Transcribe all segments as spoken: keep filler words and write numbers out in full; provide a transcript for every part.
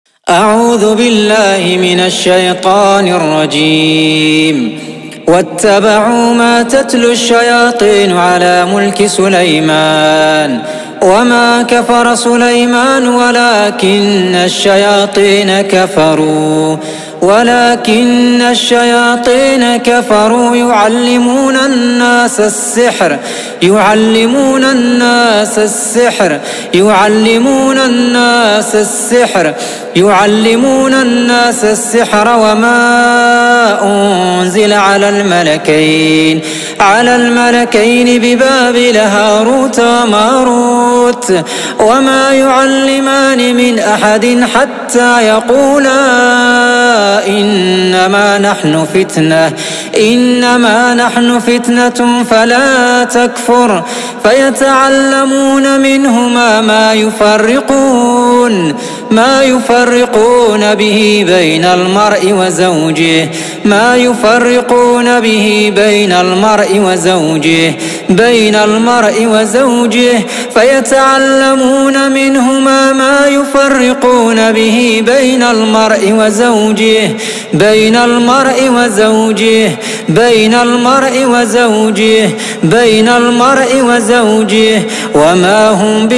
أعوذ بالله من الشيطان الرجيم. واتبعوا ما تتلو الشياطين على ملك سليمان وما كفر سليمان ولكن الشياطين كفروا ولكن الشياطين كفروا يعلمون الناس السحر يعلمون الناس السحر يعلمون الناس السحر يعلمون الناس السحر وما أنزل على الملكين على الملكين ببابل هاروت وماروت وما يعلمان من أحد حتى يقولا إنما نحن فتنة إنما نحن فتنة فلا تكفر فيتعلمون منهما ما يفرقون ما يفرقون به بين المرء وزوجه ما يفرقون به بين المرء وزوجه بين المرء وزوجه فيتعلمون منهما ما يفرقون به بين المرء وزوجه بين المرء وزوجه بين المرء وزوجه بين المرء وزوجه وما هم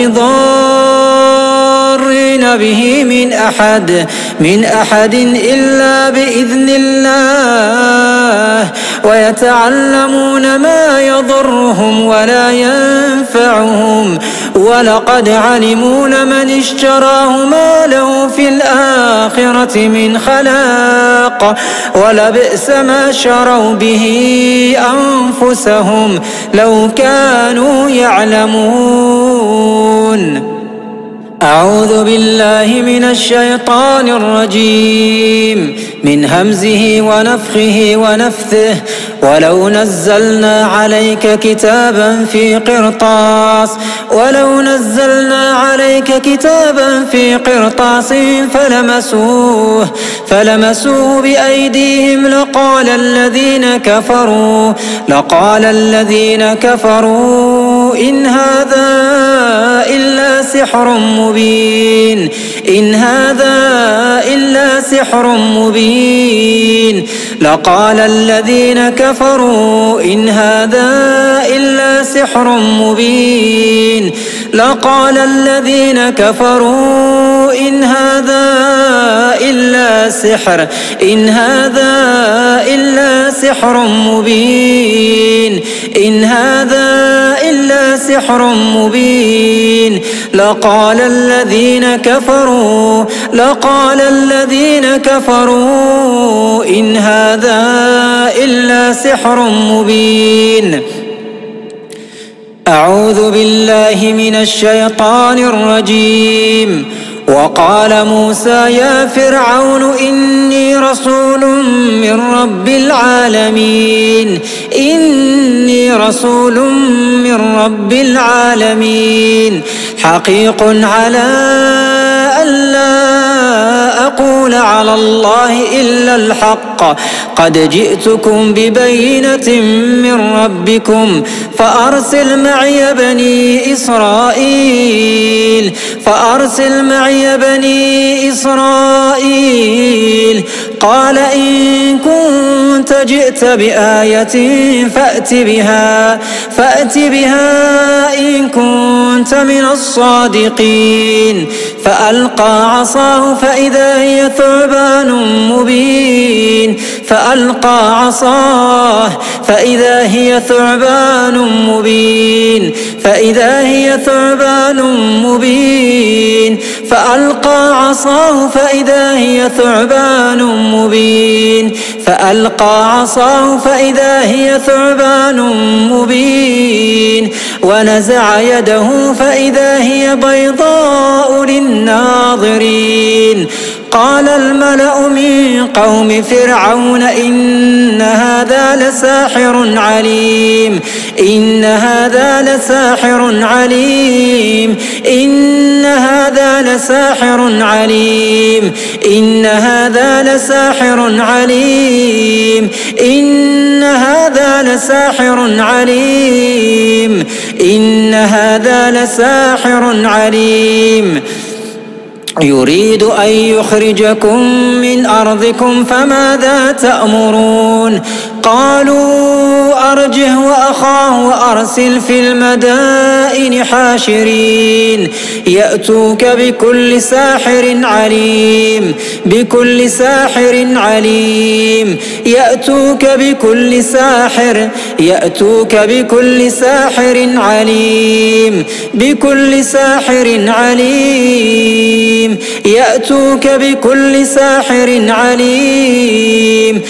بضارين به من أحد من أحد إلا بإذن الله ويتعلمون ما يضرهم ولا ينفعهم ولقد علموا لمن اشتراه ما له في الآخرة من خلاق ولبئس ما شروا به أنفسهم لو كانوا يعلمون. أعوذ بالله من الشيطان الرجيم من همزه ونفخه ونفثه ولو نزلنا عليك كتابا في قرطاس ولو نزلنا عليك كتابا في قرطاس فلمسوه فلمسوه بأيديهم لقال الذين كفروا لقال الذين كفروا إن هذا إلا سحر مبين إن هذا إلا سحر مبين لقال الذين كفروا إن هذا إلا سحر مبين لقال الذين كفروا إن هذا إلا سحر إن هذا إلا سحر مبين إن هذا إلا سحر مبين لقال الذين كفروا لقال الذين كفروا إن هذا إلا سحر مبين. أعوذ بالله من الشيطان الرجيم. وقال موسى يا فرعون إني رسول من رب العالمين إني رسول من رب العالمين حقيق على ألا أقول على الله إلا الحق قد جئتكم ببينة من ربكم فأرسل معي بني إسرائيل فأرسل معي بني إسرائيل قال إن كنت جئت بآية فأت بها فأت بها إن كنت من الصادقين فألقى عصاه فإذا هي ثعبان مبين فألقى عصاه فإذا هي ثعبان مبين فإذا هي ثعبان مبين فألقى عصاه فإذا هي ثعبان مبين فألقى عصاه فإذا هي ثعبان مبين ونزع يده فإذا هي بيضاء للناظرين قال الملأ من قوم فرعون إن هذا لساحر عليم إن هذا لساحر عليم إن هذا لساحر عليم إن هذا لساحر عليم إن هذا لساحر عليم إن هذا لساحر عليم يريد أن يخرجكم من أرضكم فماذا تأمرون قالوا أرجه وأخاه وأرسل في المدائن حاشرين يأتوك بكل ساحر عليم بكل ساحر عليم يأتوك بكل ساحر يأتوك بكل ساحر عليم بكل ساحر عليم يأتوك بكل ساحر عليم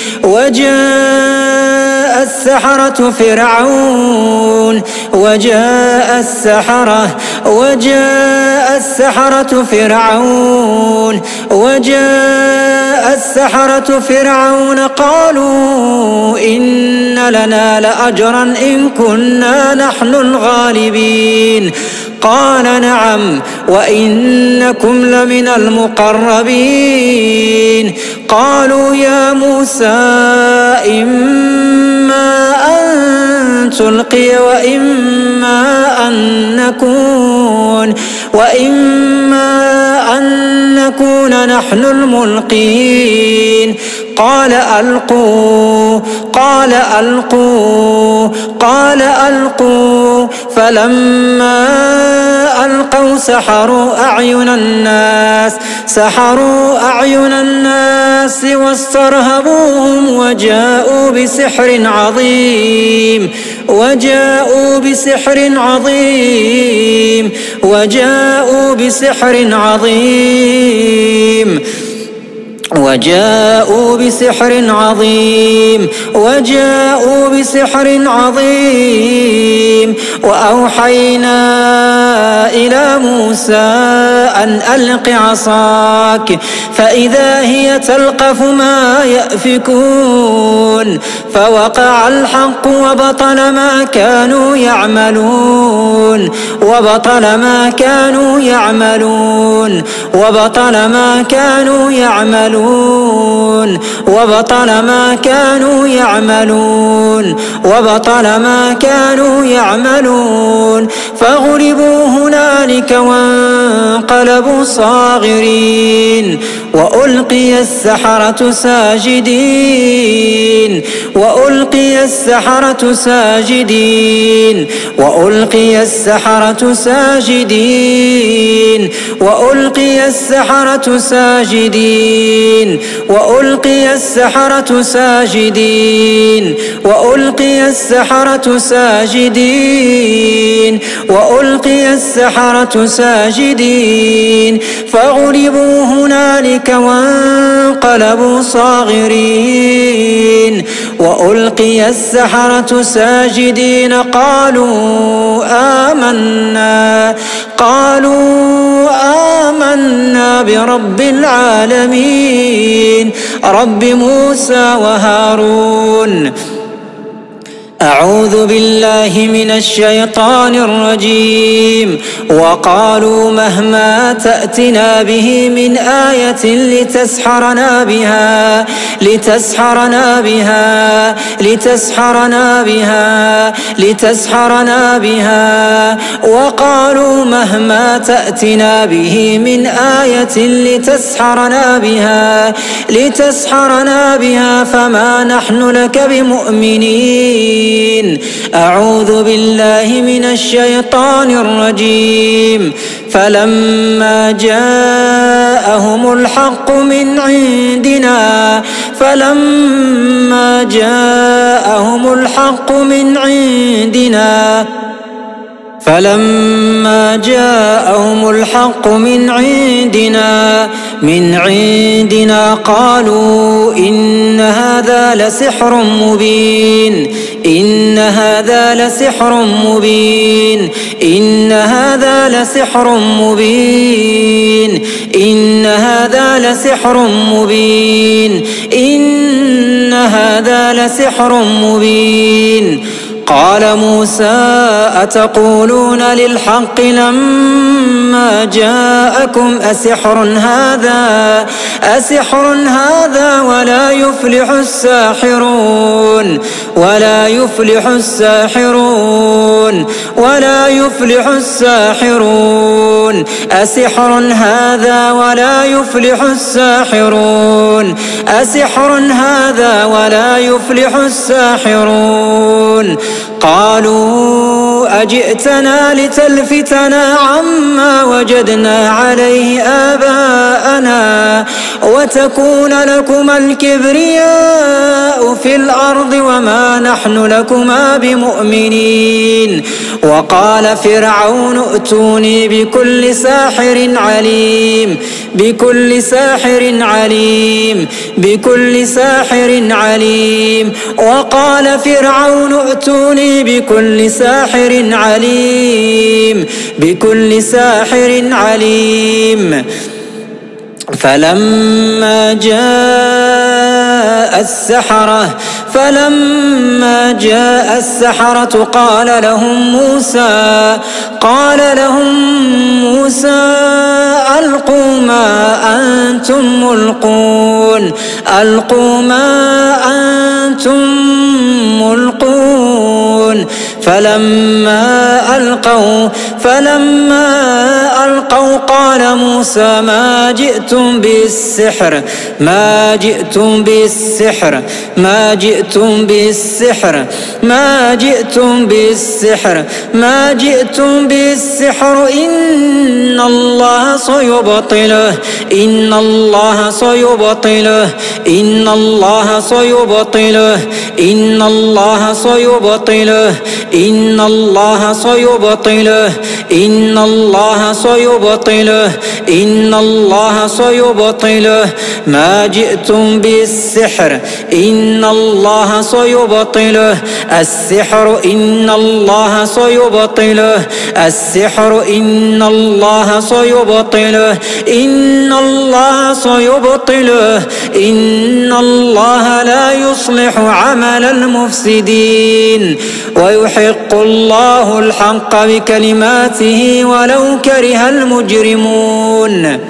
وجاء السحرة فرعون وجاء السحرة وجاء السحرة فرعون وجاء السحرة فرعون قالوا إن لنا لأجرا إن كنا نحن الغالبين قال نعم وإنكم لمن المقربين قالوا يا موسى إما أن تلقي وإما أن نكون وإما أن نكون نحن الملقين قال ألقوا قال ألقوا قال ألقوا فلما ألقوا سحروا أعين الناس سحروا أعين الناس واسترهبوهم وجاءوا بسحر عظيم وجاءوا بسحر عظيم وجاءوا بسحر عظيم وجاءوا بسحر عظيم وجاءوا بسحر عظيم وأوحينا إلى موسى أن ألق عصاك فإذا هي تلقف ما يأفكون فوقع الحق وبطل ما كانوا يعملون وبطل ما كانوا يعملون وبطل ما كانوا يعملون وبطل ما كانوا يعملون وبطل ما كانوا يعملون فغلبوا هنالك وانقلبوا صاغرين وألقي السحرة ساجدين وألقي السحرة ساجدين وألقي السحرة ساجدين وألقي السحرة ساجدين وألقي السحرة ساجدين وألقي السحرة ساجدين وألقي السحرة ساجدين فغلبوا هنالك وانقلبوا صاغرين وألقي السحرة ساجدين قالوا آمنا قالوا آمنا برب العالمين رب موسى وهارون أعوذ بالله من الشيطان الرجيم وقالوا مهما تأتنا به من آية لتسحرنا بها لتسحرنا بها لتسحرنا بها لتسحرنا بها وقالوا مهما تأتنا به من آية لتسحرنا بها لتسحرنا بها فما نحن لك بمؤمنين أعوذ بالله من الشيطان الرجيم فلما جاءهم الحق من عندنا فلما جاءهم الحق من عندنا فلما جاءهم الحق من عندنا من عندنا قالوا إن هذا لسحر مبين إن هذا لسحر مبين إن هذا لسحر مبين إن هذا لسحر مبين إن هذا لسحر مبين قال موسى أتقولون للحق لما جاءكم أسحر هذا أسحر هذا ولا يفلح الساحرون ولا يفلح الساحرون ولا يفلح الساحرون أسحر هذا ولا يفلح الساحرون أسحر هذا ولا يفلح الساحرون قالوا أجئتنا لتلفتنا عما وجدنا عليه آباءنا وتكون لكما الكبرياء في الأرض وما نحن لكما بمؤمنين وقال فرعون ائتوني بكل ساحر عليم بكل ساحر عليم بكل ساحر عليم وقال فرعون ائتوني بكل ساحر عليم بكل ساحر عليم فلما جاء السحرة فلما جاء السحرة قال لهم موسى قال لهم موسى ألقوا ما أنتم ملقون ألقوا ما أنتم ملقون فلما ألقوا فلما ألقوا قال موسى ما جئتم بالسحر ما جئتم بالسحر ما جئتم بالسحر ما جئتم بالسحر ما جئتم بالسحر إن الله سيبطله إن الله سيبطله إن الله سيبطله إن الله سيبطله إن الله سيبطله إن الله سيبطله إن الله سيبطله ما جئتم بالسحر إن الله سيبطله السحر إن الله سيبطله السحر إن الله سيبطله إن الله سيبطله إن الله لا يصلح عمل المفسدين ويحق الله الحق بكلماته ولو كره المجرمون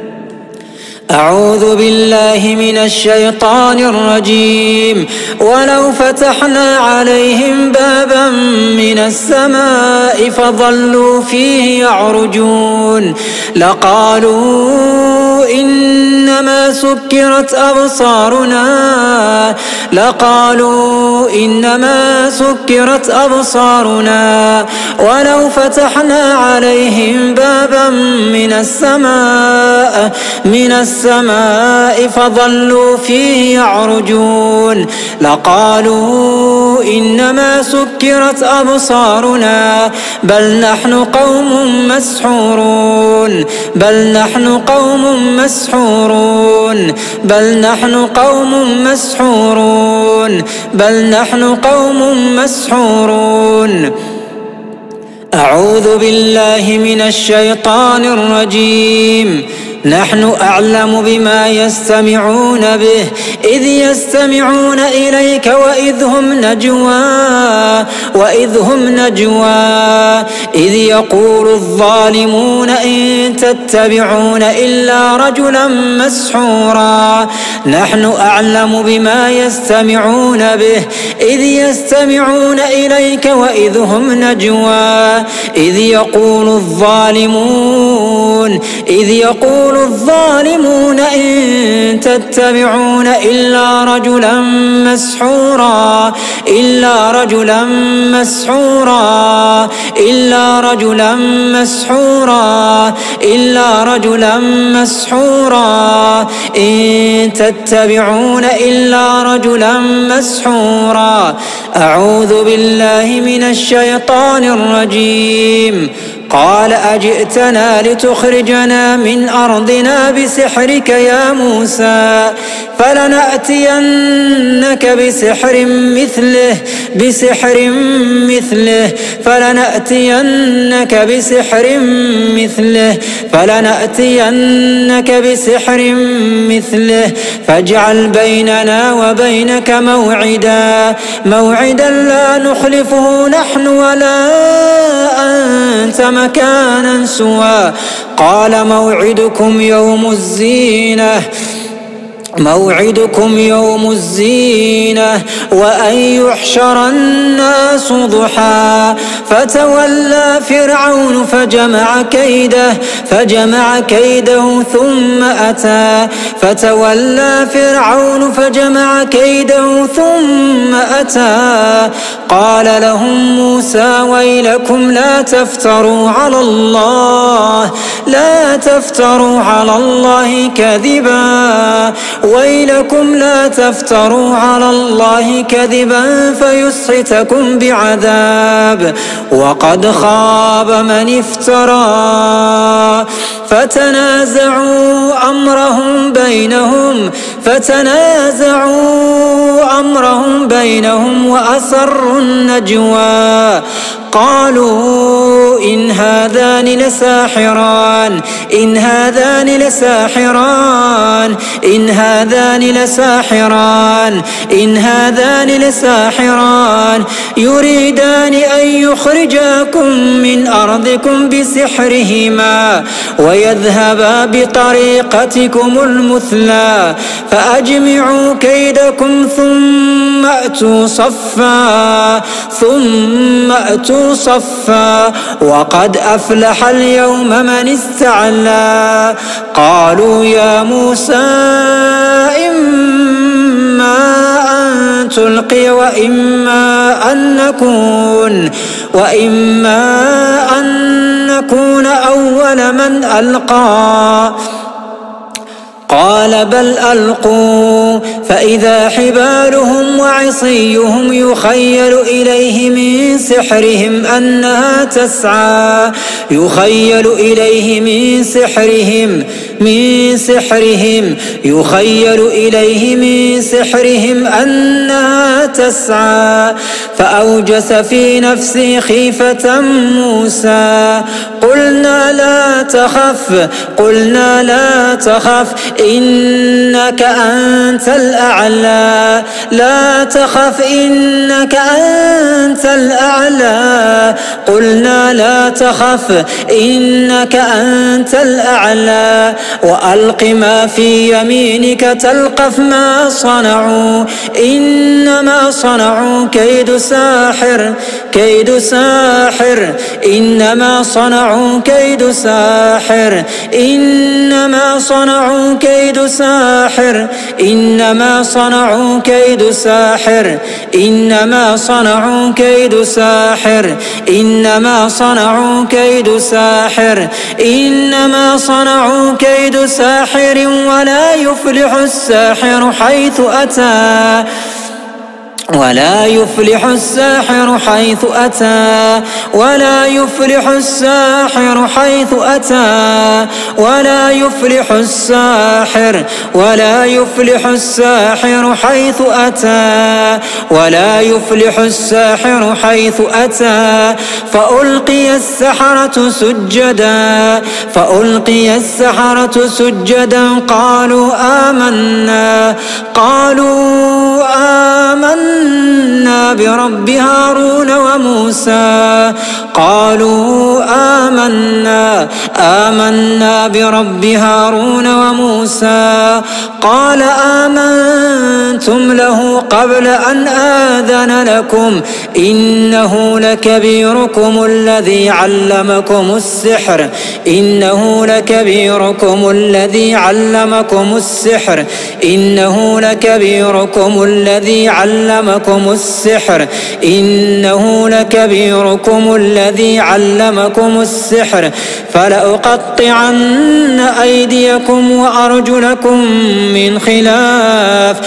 أعوذ بالله من الشيطان الرجيم ولو فتحنا عليهم بابا من السماء فظلوا فيه يعرجون لقالوا إنما سكرت أبصارنا لقالوا إنما سكرت أبصارنا ولو فتحنا عليهم بابا من السماء من السماء فظلوا فيه يعرجون لقالوا إنما سكرت أبصارنا بل نحن قوم مسحورون بل نحن قوم مسحورون بل نحن قوم مسحورون بل نحن قوم مسحورون أعوذ بالله من الشيطان الرجيم نحن أعلم بما يستمعون به إذ يستمعون إليك وإذ هم نجوى وإذ هم نجوى إذ يقول الظالمون إن تتبعون إلا رجلا مسحورا نحن أعلم بما يستمعون به إذ يستمعون إليك وإذ هم نجوى إذ يقول الظالمون إذ يقول الظالمون إن تتبعون إلا رجلا مسحورا إلا رجلا مسحورا إلا رجلا مسحورا إلا رجلا مسحورا إن تتبعون إلا رجلا مسحورا أعوذ بالله من الشيطان الرجيم قال أجئتنا لتخرجنا من أرضنا بسحرك يا موسى فلنأتينك بسحر مثله بسحر مثله فلنأتينك بسحر مثله فلنأتينك بسحر مثله فاجعل بيننا وبينك موعدا موعدا لا نخلفه نحن ولا أنت مكانا سوى قال موعدكم يوم الزينة موعدكم يوم الزينة وأن يحشر الناس ضحى فتولى فرعون فجمع كيده فجمع كيده ثم أتى فتولى فرعون فجمع كيده ثم أتى قال لهم موسى ويلكم لا تفتروا على الله لا تفتروا على الله كذبا ويلكم لا تفتروا على الله كذبا فيسحتكم بعذاب وقد خاب من افترى فتنازعوا أمرهم بينهم فتنازعوا أمرهم بينهم وأسروا النجوى قالوا إن هذان لساحران إن هذان لساحران إن هذان لساحران إن هذان لساحران يريدان أن يخرجاكم من أرضكم بسحرهما ويذهبا بطريقتكم المثلى فأجمعوا كيدكم ثم أتوا صفا ثم أتوا صفا وقد أفلح اليوم من استعلى قالوا يا موسى إما أن تلقي وإما أن نكون وإما أن نكون أول من ألقى قال بل ألقوا فإذا حبالهم وعصيهم يخيل إليه من سحرهم أنها تسعى يخيل إليه من سحرهم من سحرهم يخيل إليه من سحرهم أنها تسعى فأوجس في نفسه خيفة موسى قلنا لا تخف قلنا لا تخف إنك أنت الأعلى لا تخف إنك أنت الأعلى قلنا لا تخف إنك أنت الأعلى وألق ما في يمينك تلقف ما صنعوا إنما صنعوا كيد ساحر كيد ساحر إنما صنعوا كيد ساحر إنما صنعوا كيد ساحر إنما صنعوا كيد ساحر إنما صنعوا كيد ساحر إنما صنعوا كيد ساحر إنما صنعوا كيد ساحر ولا يفلح الساحر حيث أتى ولا يفلح الساحر حيث أتى ولا يفلح الساحر حيث أتى ولا يفلح الساحر ولا يفلح الساحر حيث أتى ولا يفلح الساحر حيث أتى فألقي السحرة سجدا فألقي السحرة سجدا قالوا آمنا قالوا آمنا برب هارون وموسى قالوا آمنا آمنا برب هارون وموسى قال آمنتم له قبل أن آذن لكم إنه لكبيركم الذي علمكم السحر إنه لكبيركم الذي علمكم السحر إنه لكبيركم الذي علمكم السحر إنه لكبيركم الذي علمكم السحر فلأقطعن أيديكم وأرجلكم من خلاف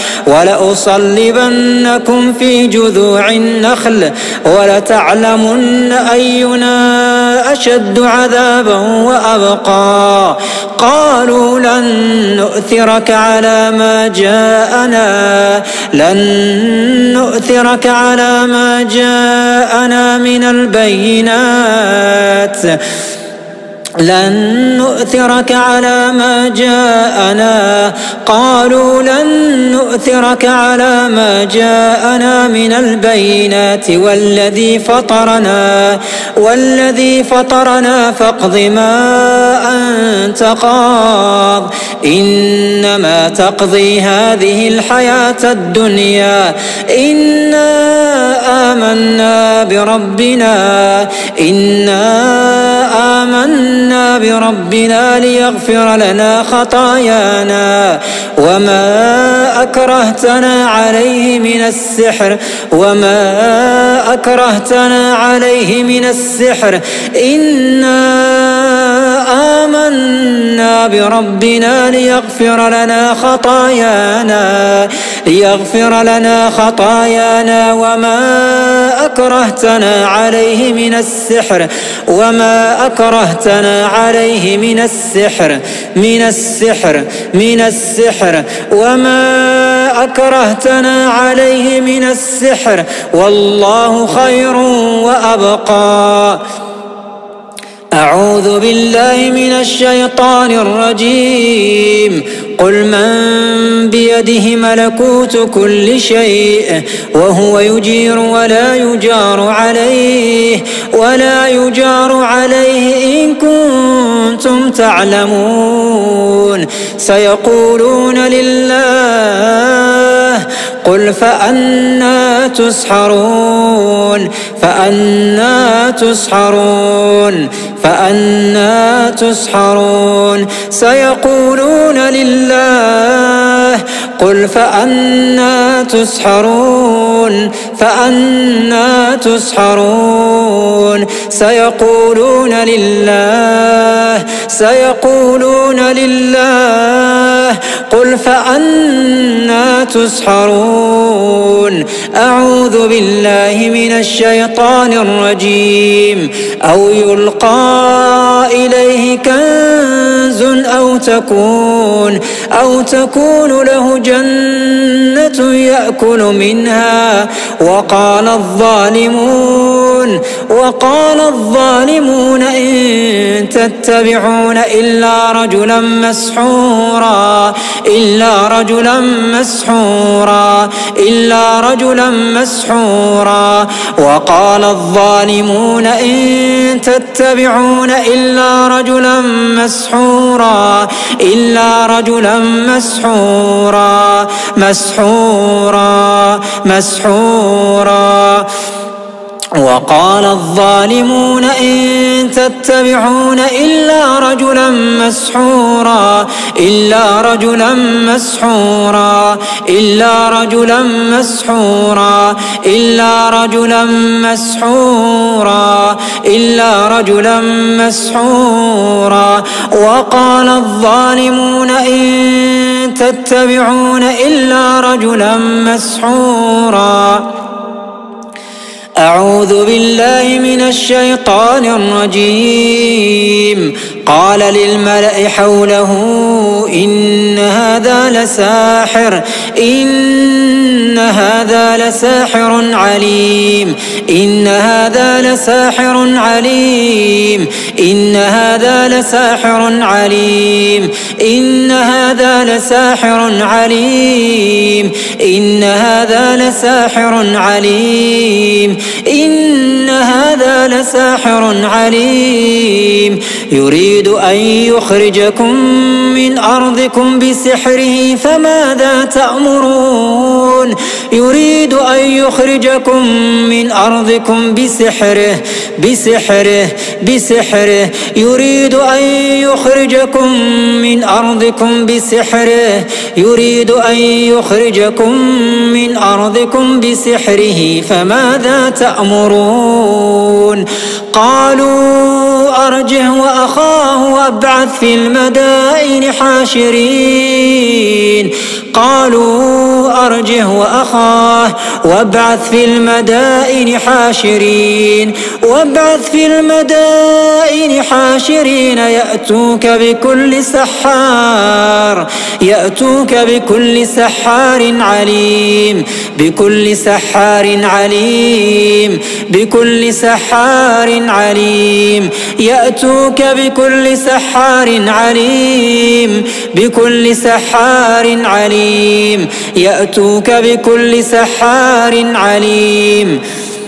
ولأصلبنكم في جذوع النخل ولتعلمن أينا أشد عذابا وأبقى قالوا لن نؤثرك على ما جاءنا لن نؤثرك على ما جاءنا من البينات لن نؤثرك على ما جاءنا قالوا لن نؤثرك على ما جاءنا من البينات والذي فطرنا والذي فطرنا فاقض ما أنت قاض إنما تقضي هذه الحياة الدنيا إنا آمنا بربنا إنا آمنا بربنا ليغفر لنا خطايانا وما أكرهتنا عليه من السحر وما أكرهتنا عليه من السحر إنا آمنا بربنا ليغفر لنا خطايانا ليغفر لنا خطايانا وما أكرهتنا عليه من السحر وما أكرهتنا عليه من السحر من السحر من السحر وما أكرهتنا عليه من السحر والله خير وأبقى. أعوذ بالله من الشيطان الرجيم. قل من بيده ملكوت كل شيء وهو يجير ولا يجار عليه ولا يجار عليه إن كنتم تعلمون سيقولون لله قل فأنا تسحرون فأنا تسحرون فأنا تسحرون سيقولون لله قل فأنا تسحرون فأنا تسحرون سيقولون لله سيقولون لله قل فأنا تسحرون. أعوذ بالله من الشيطان الرجيم. أو يلقى إليه كنز أو تكون أو تكون له جنة يأكل منها وقال الظالمون وقال الظالمون إن تتبعون إلا رجلا مسحورا إلا رجلا مسحورا إلا رجلا مسحورا وقال الظالمون إن تتبعون إلا رجلا مسحورا إلا رجلا مسحورا مسحورا مسحورا وقال الظالمون إن تتبعون إلا رجلا مسحورا إلا رجلا مسحورا إلا رجلا مسحورا إلا رجلا مسحورا إلا رجلا مسحورا وقال الظالمون إن تتبعون إلا رجلا مسحورا. أعوذ بالله من الشيطان الرجيم. قال للملأ حوله إن هذا لساحر إن هذا لساحر عليم إن هذا لساحر عليم إن هذا لساحر عليم إن هذا لساحر عليم إن هذا لساحر عليم إن هذا لساحر عليم يريد أن يخرجكم من أرضكم بسحره فماذا تأمرون يريد أن يخرجكم من أرضكم بسحره بسحره بسحره يريد أن يخرجكم من أرضكم بسحره يريد أن يخرجكم من أرضكم بسحره فماذا تأمرون قالوا أرجه وأخاه وابعث في المدائن حاشرين قالوا أرجه وأخاه وابعث في المدائن حاشرين وابعث في المدائن حاشرين يأتوك بكل سحار يأتوك بكل سحار عليم بكل سحار عليم بكل سحار عليم يأتوك بكل سحار عليم بكل سحار عليم يأتوك بكل سحار عليم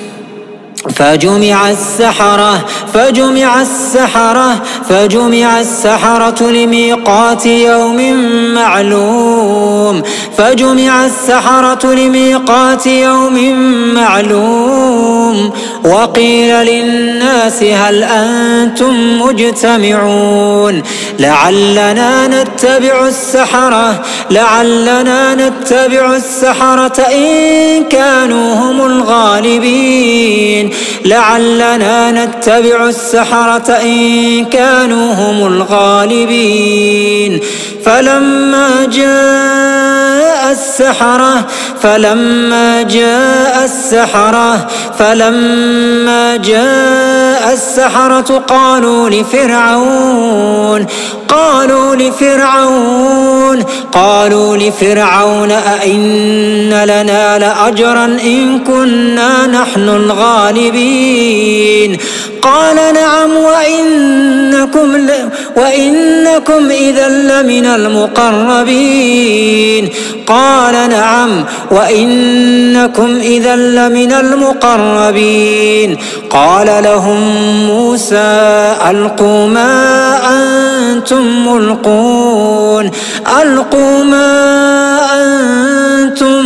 فجمع السحرة فجمع السحرة فجمع السحرة لميقات يوم معلوم فجمع السحرة لميقات يوم معلوم وقيل للناس هل أنتم مجتمعون لعلنا نتبع السحرة لعلنا نتبع السحرة إن كانوا هم الغالبين لعلنا نتبع السحرة إن كانوا هم الغالبين فلما جاء السحرة فلما جاء السحرة فلما جاء السحرة قالوا لفرعون قالوا لفرعون قالوا لفرعون أئن لنا لأجرا إن كنا نحن الغالبين قال نعم وإنكم, ل... وإنكم إذا لمن المقربين قال نعم وإنكم إذا لمن المقربين قال لهم موسى ألقوا ما أنتم ملقون ألقوا ما أنتم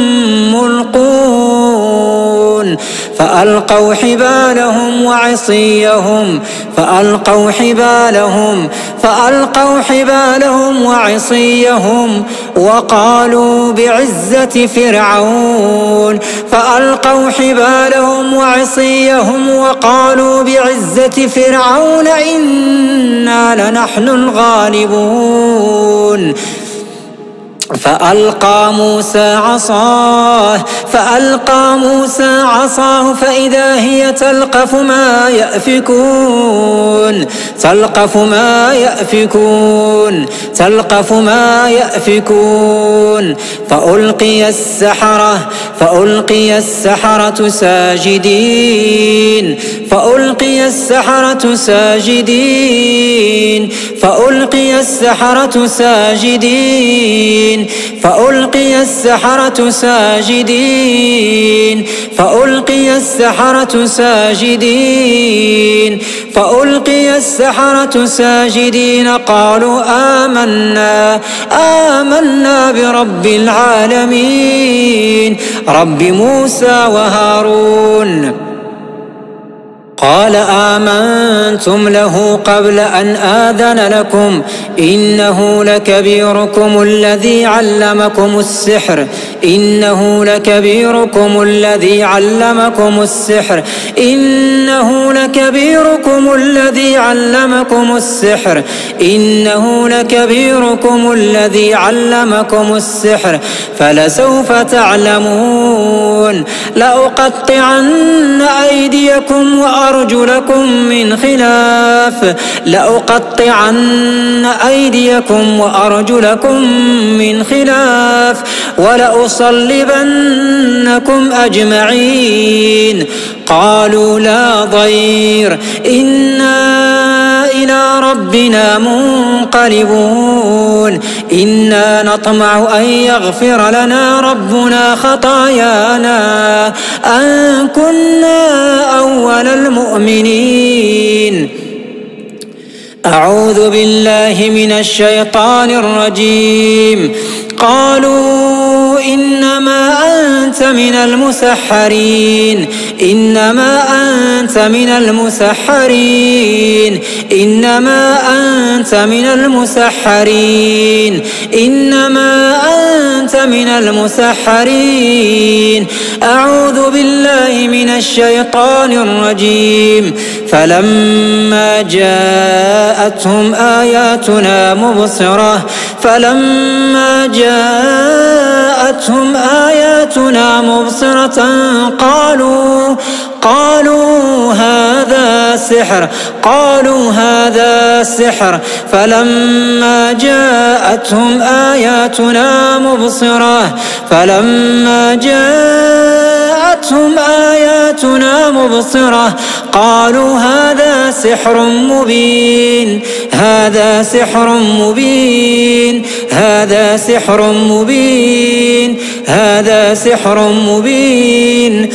ملقون فألقوا حبالهم وعصيهم فألقوا حبالهم فألقوا حبالهم وعصيهم وقالوا بعزة فرعون فألقوا حبالهم وعصيهم وقالوا بعزة فرعون إنا لنحن الغالبون فألقى موسى عصاه فألقى موسى عصاه فإذا هي تلقف ما يأفكون تلقف ما يأفكون تلقف ما يأفكون فألقي السحرة فألقي السحرة ساجدين فألقي السحرة ساجدين فألقي السحرة ساجدين فألقي السحرة ساجدين فألقي السحرة ساجدين فألقي السحرة ساجدين قالوا آمنا آمنا برب العالمين رب موسى وهارون قال آمنتم له قبل أن آذن لكم إنه لكبيركم الذي علمكم السحر إنه لكبيركم الذي علمكم السحر إنه لكبيركم الذي علمكم السحر إنه لكبيركم الذي علمكم السحر فلسوف تعلمون لأقطعن أيديكم وأرجلكم من خلاف لأقطعن أيديكم وأرجلكم من خلاف ولأصلبنكم أجمعين قالوا لا ضير إنا إلى ربنا منقلبون إنا نطمع أن يغفر لنا ربنا خطايانا أن كنا أول المؤمنين أعوذ بالله من الشيطان الرجيم قالوا إنما أنت من المسحرين إنما أنت من المسحرين إنما أنت من المسحرين إنما أنت من المسحرين أعوذ بالله من الشيطان الرجيم فلما جاءتهم آياتنا مبصرة فلما جاءتهم آياتنا مبصرة قالوا قالوا هذا سحر قالوا هذا سحر فلما جاءتهم آياتنا مبصرة فلما جاءتهم آياتنا مبصرة قالوا هذا سحر مبين هذا سحر مبين هذا سحر مبين هذا سحر مبين.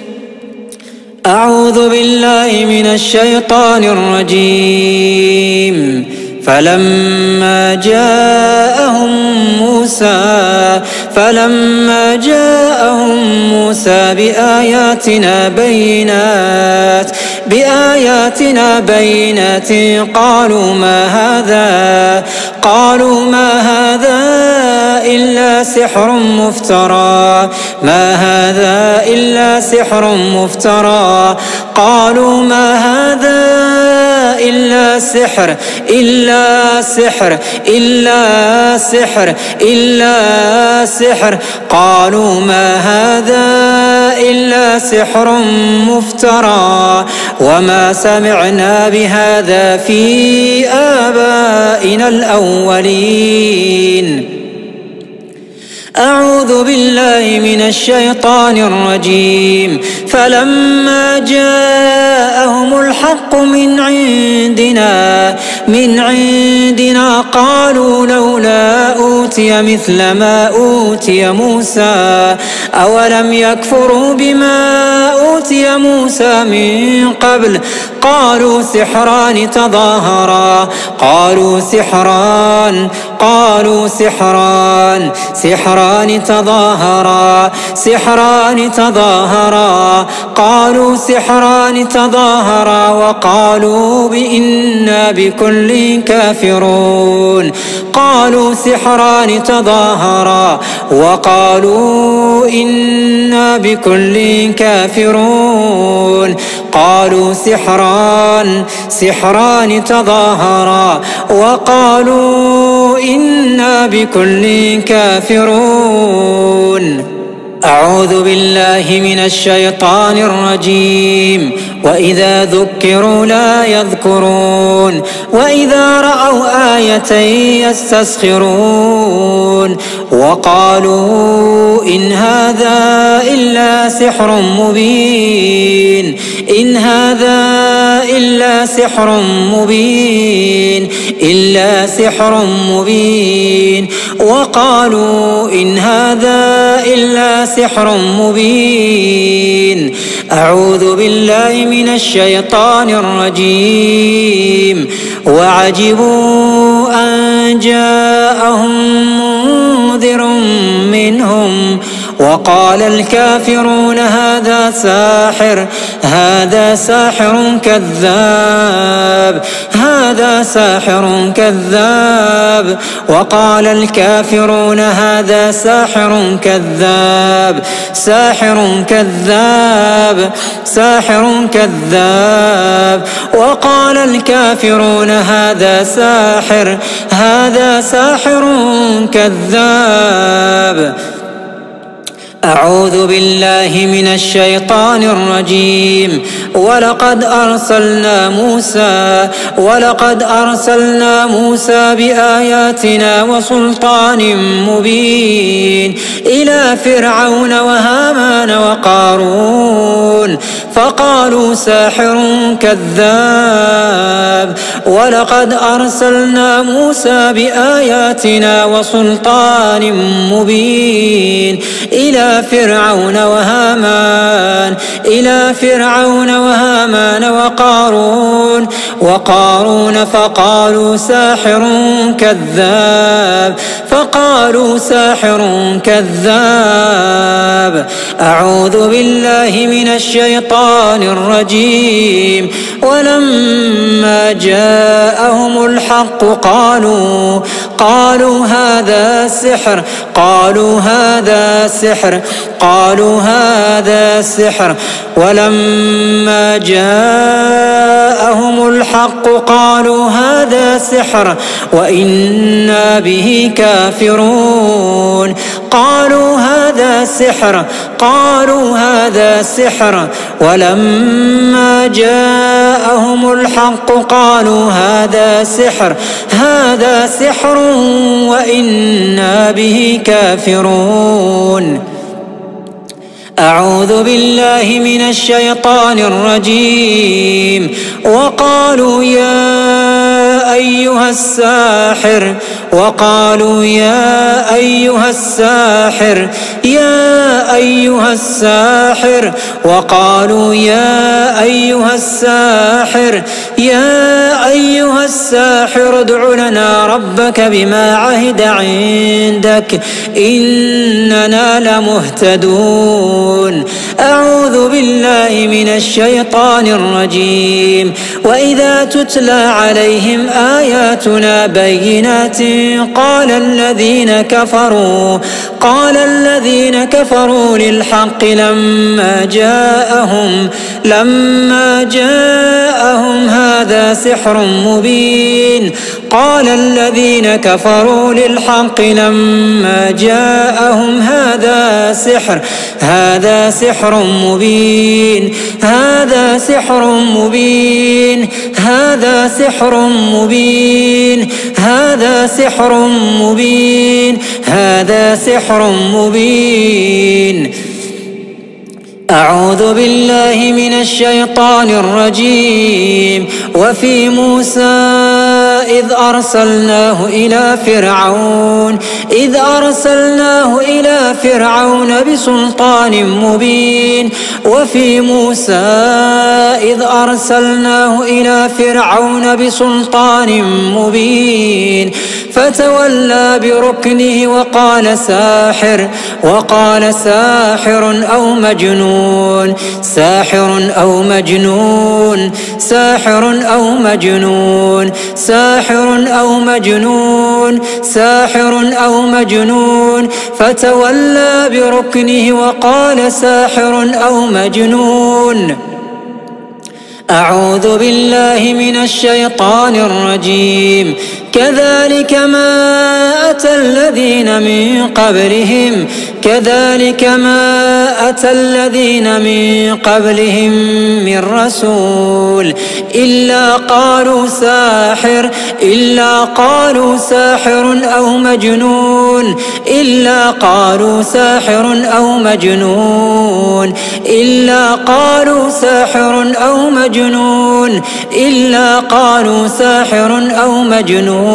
أعوذ بالله من الشيطان الرجيم. فلما جاءهم موسى فلما جاءهم موسى بآياتنا بينات بآياتنا بينات قالوا ما هذا قالوا ما هذا إلا سحر مفترى ما هذا إلا سحر مفترى قالوا ما هذا إلا سحر إلا سحر إلا سحر إلا سحر قالوا ما هذا إلا سحر مفترى وما سمعنا بهذا في آبائنا الأولين. أعوذ بالله من الشيطان الرجيم. فلما جاءهم الحق من عندنا من عندنا قالوا لولا أوتي مثل ما أوتي موسى أولم يكفروا بما أوتي موسى من قبل قالوا سحران تظاهرا قالوا سحران قالوا سحران سحران تظاهرا سحران تظاهرا قالوا سحران تظاهرا وقالوا بإنا بكل كافرون قالوا سحران تظاهرا وقالوا إنا بكل كافرون قالوا سحران سحران تظاهرا وقالوا إنا بكل كافرون. أعوذ بالله من الشيطان الرجيم. وإذا ذكروا لا يذكرون وإذا رأوا آية يستسخرون وقالوا إن هذا إلا سحر مبين إن هذا إلا سحر مبين إلا سحر مبين وقالوا إن هذا إلا سحر مبين. أعوذ بالله من الشيطان الرجيم. وعجبوا أن جاءهم منذر منهم وقال الكافرون هذا ساحر هذا ساحر كذاب هذا ساحر كذاب وقال الكافرون هذا ساحر كذاب ساحر كذاب ساحر كذاب وقال الكافرون هذا ساحر هذا ساحر كذاب. أعوذ بالله من الشيطان الرجيم. ولقد أرسلنا موسى ولقد أرسلنا موسى بآياتنا وسلطان مبين إلى فرعون وهامان وقارون فقالوا ساحر كذاب. ولقد أرسلنا موسى بآياتنا وسلطان مبين إلى فرعون وهامان إلى فرعون وهامان وقارون وقارون فقالوا ساحر كذاب فقالوا ساحر كذاب. أعوذ بالله من الشيطان الرجيم. ولما جاءهم الحق قالوا قالوا هذا سحر قالوا هذا هذا سحر قالوا هذا سحر ولما جاءهم الحق قالوا هذا سحر وإنا به كافرون قالوا هذا سحر قالوا هذا سحر ولما جاءهم الحق قالوا هذا سحر هذا سحر وإنا به كافرون. أعوذ بالله من الشيطان الرجيم. وقالوا يا أيها الساحر وقالوا يا أيها الساحر يا أيها الساحر وقالوا يا أيها الساحر يا أيها الساحر ادع لنا ربك بما عهد عندك إننا لمهتدون. أعوذ بالله من الشيطان الرجيم. وإذا تتلى عليهم آياتنا بينات قال الذين كفروا قال الذين كفروا للحق لما جاءهم لما جاءهم هذا سحر مبين قال الذين كفروا للحق لما جاءهم هذا سحر هذا سحر مبين هذا سحر مبين هذا سحر مبين هذا سحر مبين هذا سحر مبين. أعوذ بالله من الشيطان الرجيم. وفي موسى إذ أرسلناه إلى فرعون إذ أرسلناه إلى فرعون بسلطان مبين وفي موسى إذ أرسلناه إلى فرعون بسلطان مبين فتولى بركنه وقال ساحر وقال ساحر أو مجنون ساحر أو مجنون ساحر أو مجنون ساحر أو مجنون ساحر أو مجنون فتولى بركنه وقال ساحر أو مجنون. أعوذ بالله من الشيطان الرجيم. كذلك ما أتى الذين من قبلهم كذلك ما أتى الذين من قبلهم من رسول إلا قالوا ساحر إلا قالوا ساحر أو مجنون إلا قالوا ساحر أو مجنون إلا قالوا ساحر أو مجنون إلا قالوا ساحر أو مجنون.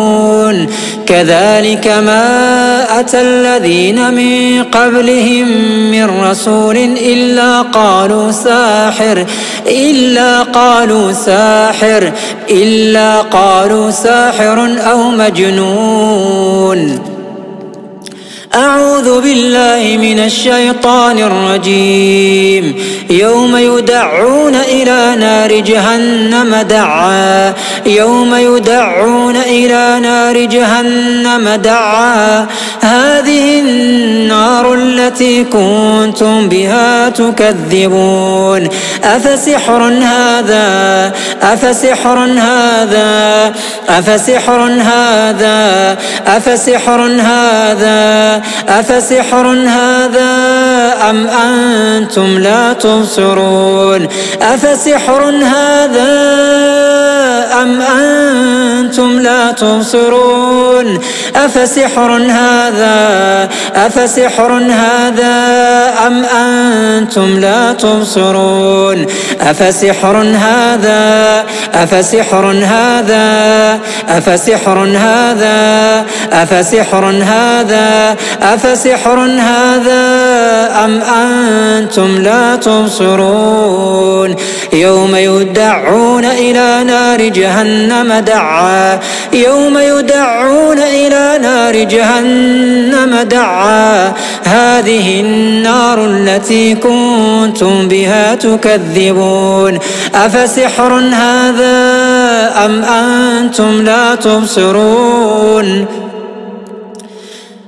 كذلك ما أتى الذين من قبلهم من رسول إلا قالوا ساحر إلا قالوا ساحر إلا قالوا ساحر أو مجنون. أعوذ بالله من الشيطان الرجيم. يوم يدعون إلى نار جهنم دعا يوم يدعون إلى نار جهنم دعا هذه النار التي كنتم بها تكذبون. أفسحر هذا أفسحر هذا أفسحر هذا أفسحر هذا أفسحر هذا أم أنتم لا تبصرون. أفسحر هذا أم أنتم لا تبصرون. أفسحر هذا أفسحر هذا أم أنتم لا تبصرون. أفسحر هذا أفسحر هذا أفسحر هذا أفسحر هذا أفسحر هذا أم أنتم لا تبصرون. يوم يدعون إلى نار جهنم دعا يوم يدعون إلى نار جهنم دعا هذه النار التي كنتم بها تكذبون. أفسحر هذا أم أنتم لا تبصرون.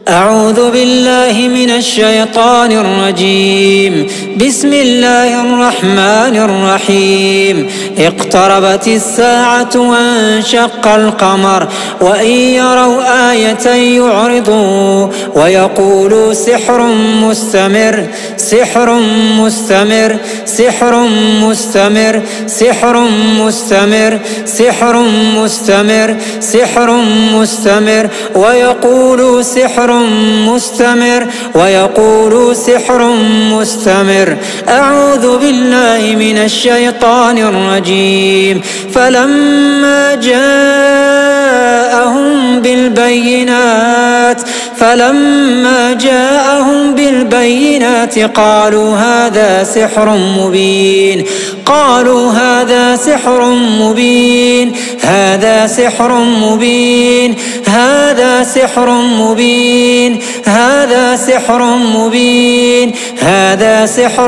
أعوذ بالله من الشيطان الرجيم. بسم الله الرحمن الرحيم. اقتربت الساعة وانشق القمر وإن يروا آية يعرضوا ويقولوا سحر مستمر سحر مستمر سحر مستمر سحر مستمر سحر مستمر سحر مستمر ويقولوا سحر مستمر ويقولوا سحر مستمر. أعوذ بالله من الشيطان الرجيم. فلما جاءهم بالبينات فلما جاءهم بالبينات قالوا هذا سحر مبين قالوا هذا سحر مبين هذا سحر مبين هذا سحر مبين هذا سحر مبين هذا سحر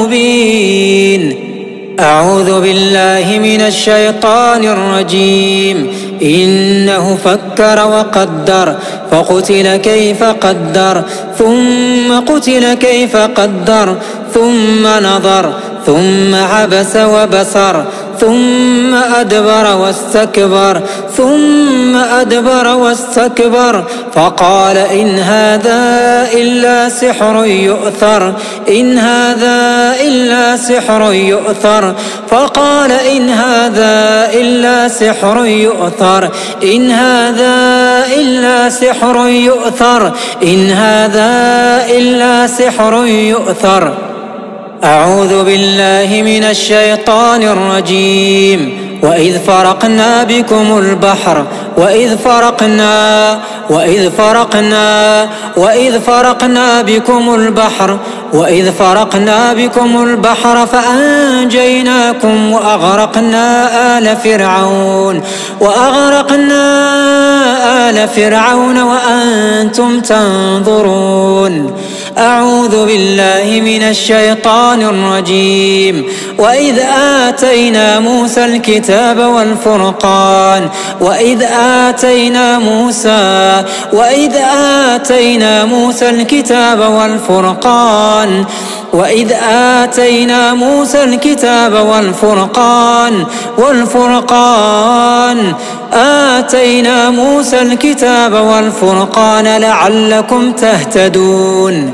مبين. أعوذ بالله من الشيطان الرجيم. إنه فكر وقدر فقتل كيف قدر ثم قتل كيف قدر ثم نظر ثم عبس وبصر ثم أدبر واستكبر ثم أدبر واستكبر فقال إن هذا إلا سحر يؤثر إن هذا إلا سحر يؤثر فقال إن هذا إلا سحر يؤثر إن هذا إلا سحر يؤثر إن هذا إلا سحر يؤثر. أعوذ بالله من الشيطان الرجيم. وإذ فرقنا بكم البحر وإذ فرقنا وإذ فرقنا وإذ فرقنا بكم البحر وإذ فرقنا بكم البحر فأنجيناكم وأغرقنا آل فرعون وأغرقنا آل فرعون وأنتم تنظرون. أعوذ بالله من الشيطان الرجيم. وإذ آتينا موسى الكتاب والفرقان وإذ آتينا موسى وإذ آتينا موسى الكتاب والفرقان وإذ آتينا موسى الكتاب والفرقان والفرقان آتينا موسى الكتاب والفرقان لعلكم تهتدون.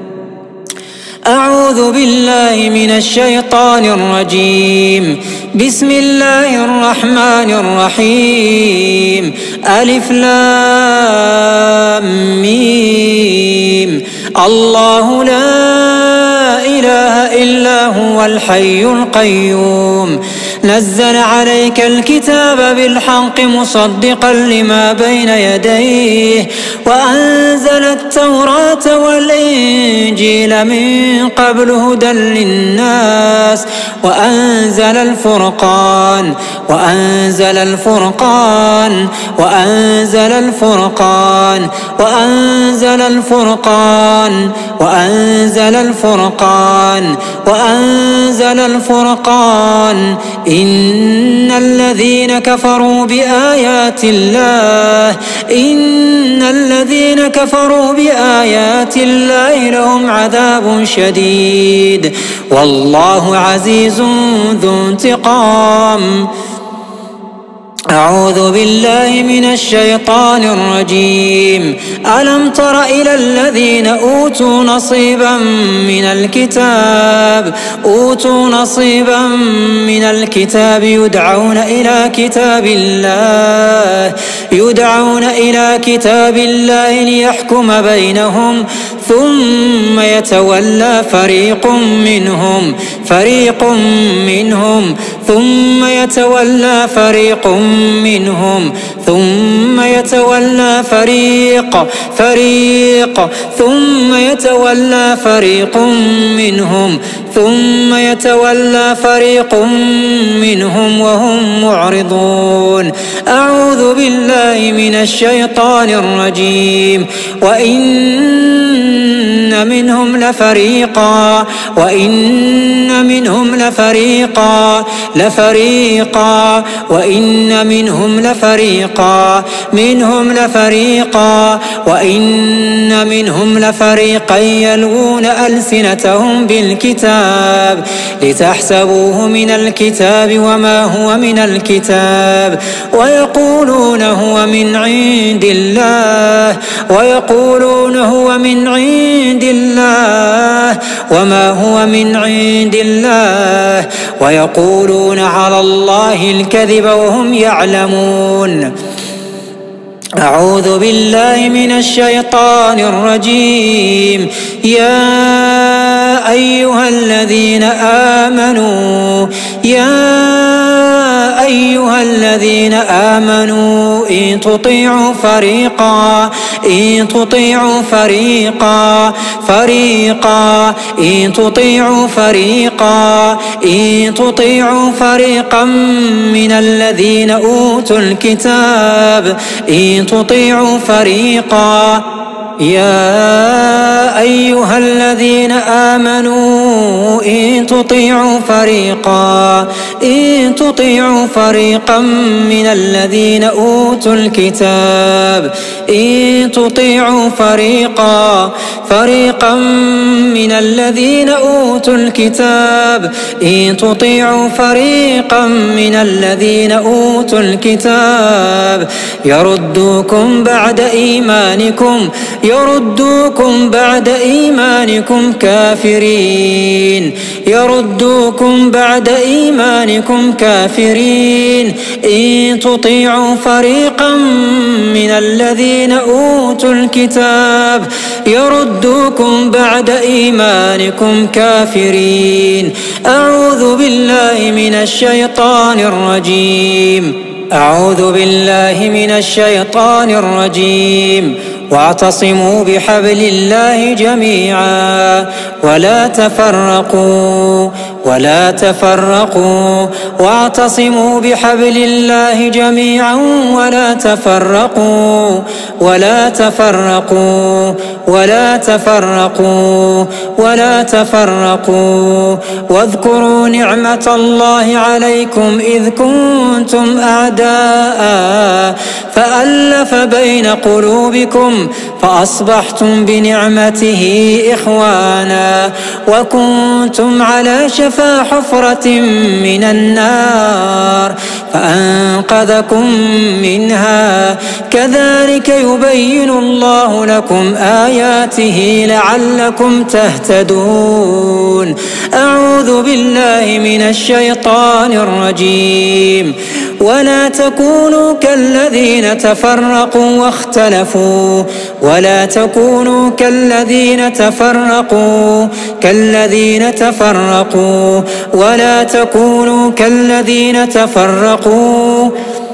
أعوذ بالله من الشيطان الرجيم. بسم الله الرحمن الرحيم. ألف لام ميم. الله لا إله إلا هو الحي القيوم. نزل عليك الكتاب بالحق مصدقا لما بين يديه وأنزل التوراة والإنجيل من قبل هدى للناس وأنزل الفرقان وأنزل الفرقان وأنزل الفرقان وأنزل الفرقان وأنزل الفرقان وأنزل الفرقان. إن الذين كفروا بآيات الله إن الذين كفروا بآيات الله لهم عذاب شديد والله عزيز ذو انتقام. أعوذ بالله من الشيطان الرجيم. ألم تر إلى الذين أوتوا نصيبا من الكتاب أوتوا نصيبا من الكتاب يدعون إلى كتاب الله يدعون إلى كتاب الله ليحكم بينهم ثم يتولى فريق منهم فريق منهم ثم يتولى فريق منهم ثم يتولى فريق فريق ثم يتولى فريق منهم ثم يتولى فريق منهم وهم معرضون. أعوذ بالله من الشيطان الرجيم. وإن وإن منهم لفريقا وإن منهم لفريقا لفريقا وإن منهم لفريقا منهم لفريقا وإن منهم لفريقا يلوون ألسنتهم بالكتاب لتحسبوه من الكتاب وما هو من الكتاب ويقولون هو من عند الله ويقولون هو من عند الله وما هو من عند الله ويقولون على الله الكذب وهم يعلمون. أعوذ بالله من الشيطان الرجيم. يا أيها الذين آمنوا يا أيها الذين آمنوا إن تطيعوا فريقا إن تطيعوا فريقا فريقا إن تطيعوا فريقا إن تطيعوا فريقا من الذين أوتوا الكتاب إن تطيعوا فريقا يا أيها الذين آمنوا إن تطيعوا فريقا إن تطيعوا فريقا من الذين أوتوا الكتاب إن تطيعوا فريقا فريقا من الذين أوتوا الكتاب إن تطيعوا فريقا من الذين أوتوا الكتاب يردوكم بعد إيمانكم يردوكم بعد إيمانكم كافرين يردوكم بعد إيمانكم كافرين إن تطيعوا فريقا من الذين أوتوا الكتاب يردوكم بعد إيمانكم كافرين. أعوذ بالله من الشيطان الرجيم أعوذ بالله من الشيطان الرجيم. واعتصموا بحبل الله جميعا ولا تفرقوا ولا تفرقوا واعتصموا بحبل الله جميعا ولا تفرقوا ولا تفرقوا ولا تفرقوا ولا تفرقوا واذكروا نعمة الله عليكم إذ كنتم أعداء فألف بين قلوبكم فأصبحتم بنعمته إخوانا وكنتم على شفا حفرة من النار فأنقذكم منها كذلك يبين الله لكم آياته لعلكم تهتدون. أعوذ بالله من الشيطان الرجيم. ولا تكونوا كالذين تفرقوا واختلفوا ولا تكونوا كالذين تفرقوا كالذين تفرقوا ولا تكونوا كالذين تفرقوا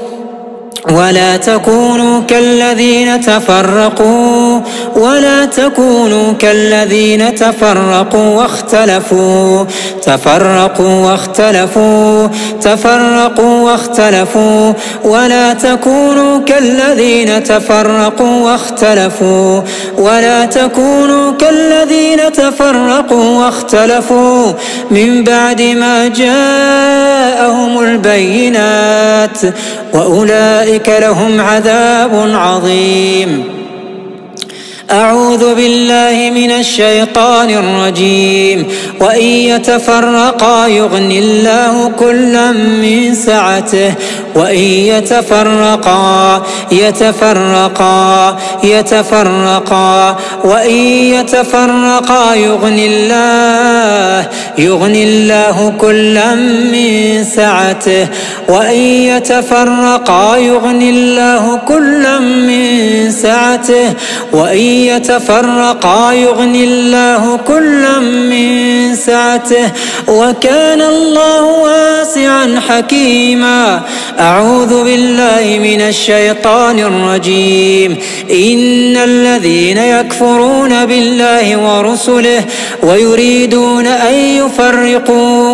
ولا تكونوا كالذين تفرقوا ولا تكونوا كالذين تفرقوا واختلفوا تفرقوا واختلفوا تفرقوا واختلفوا ولا تكونوا كالذين تفرقوا واختلفوا ولا تكونوا كالذين تفرقوا واختلفوا من بعد ما جاءهم البينات وأولئك لهم عذاب عظيم. أعوذ بالله من الشيطان الرجيم. وإن يتفرقا يغني الله كلا من سعته وإن يتفرقا يتفرقا يتفرقا وإن يتفرقا يغني الله يغني الله كلا من سعته وإن يتفرقا يغني الله كلا من سعته وإن يتفرقا يغني الله كلا من سعته وكان الله واسعا حكيما. أعوذ بالله من الشيطان الرجيم. إن الذين يكفرون بالله ورسله ويريدون أن يفرقوا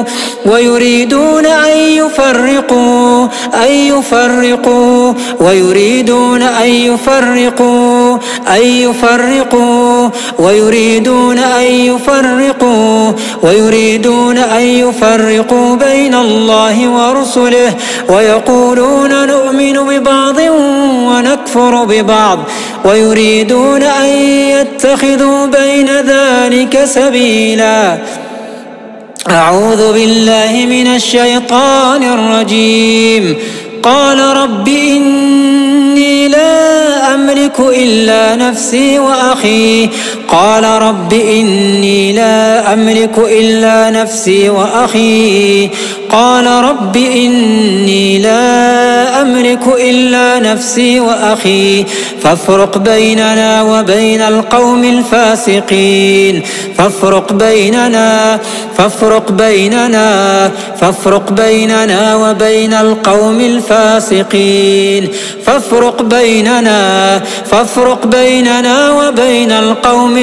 ويريدون أن يفرقوا أن يفرقوا ويريدون أن يفرقوا أن يفرقوا ويريدون أن يفرقوا ويريدون أن يفرقوا بين الله ورسله ويقولون نؤمن ببعض ونكفر ببعض ويريدون أن يتخذوا بين ذلك سبيلا. أعوذ بالله من الشيطان الرجيم. قال رب إني لا أملك إلا نفسي وأخي قال رب إني لا أملك إلا نفسي وأخي قال رب إني لا أملك إلا نفسي وأخي فافرق بيننا وبين القوم الفاسقين فافرق بيننا فافرق بيننا فافرق بيننا وبين القوم الفاسقين فافرق بيننا فافرق بيننا وبين القوم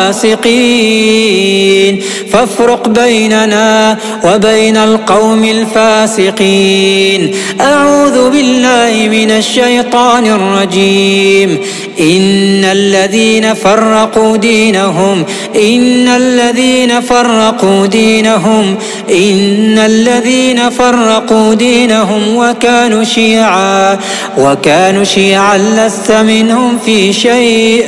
الفاسقين فافرق بيننا وبين القوم الفاسقين. أعوذ بالله من الشيطان الرجيم. إن الذين فرقوا دينهم إن الذين فرقوا دينهم إن الذين فرقوا دينهم وكانوا شيعا وكانوا شيعا لست منهم في شيء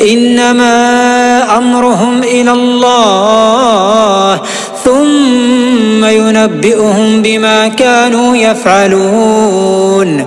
إنما أمرهم إلى الله ثم ينبئهم بما كانوا يفعلون.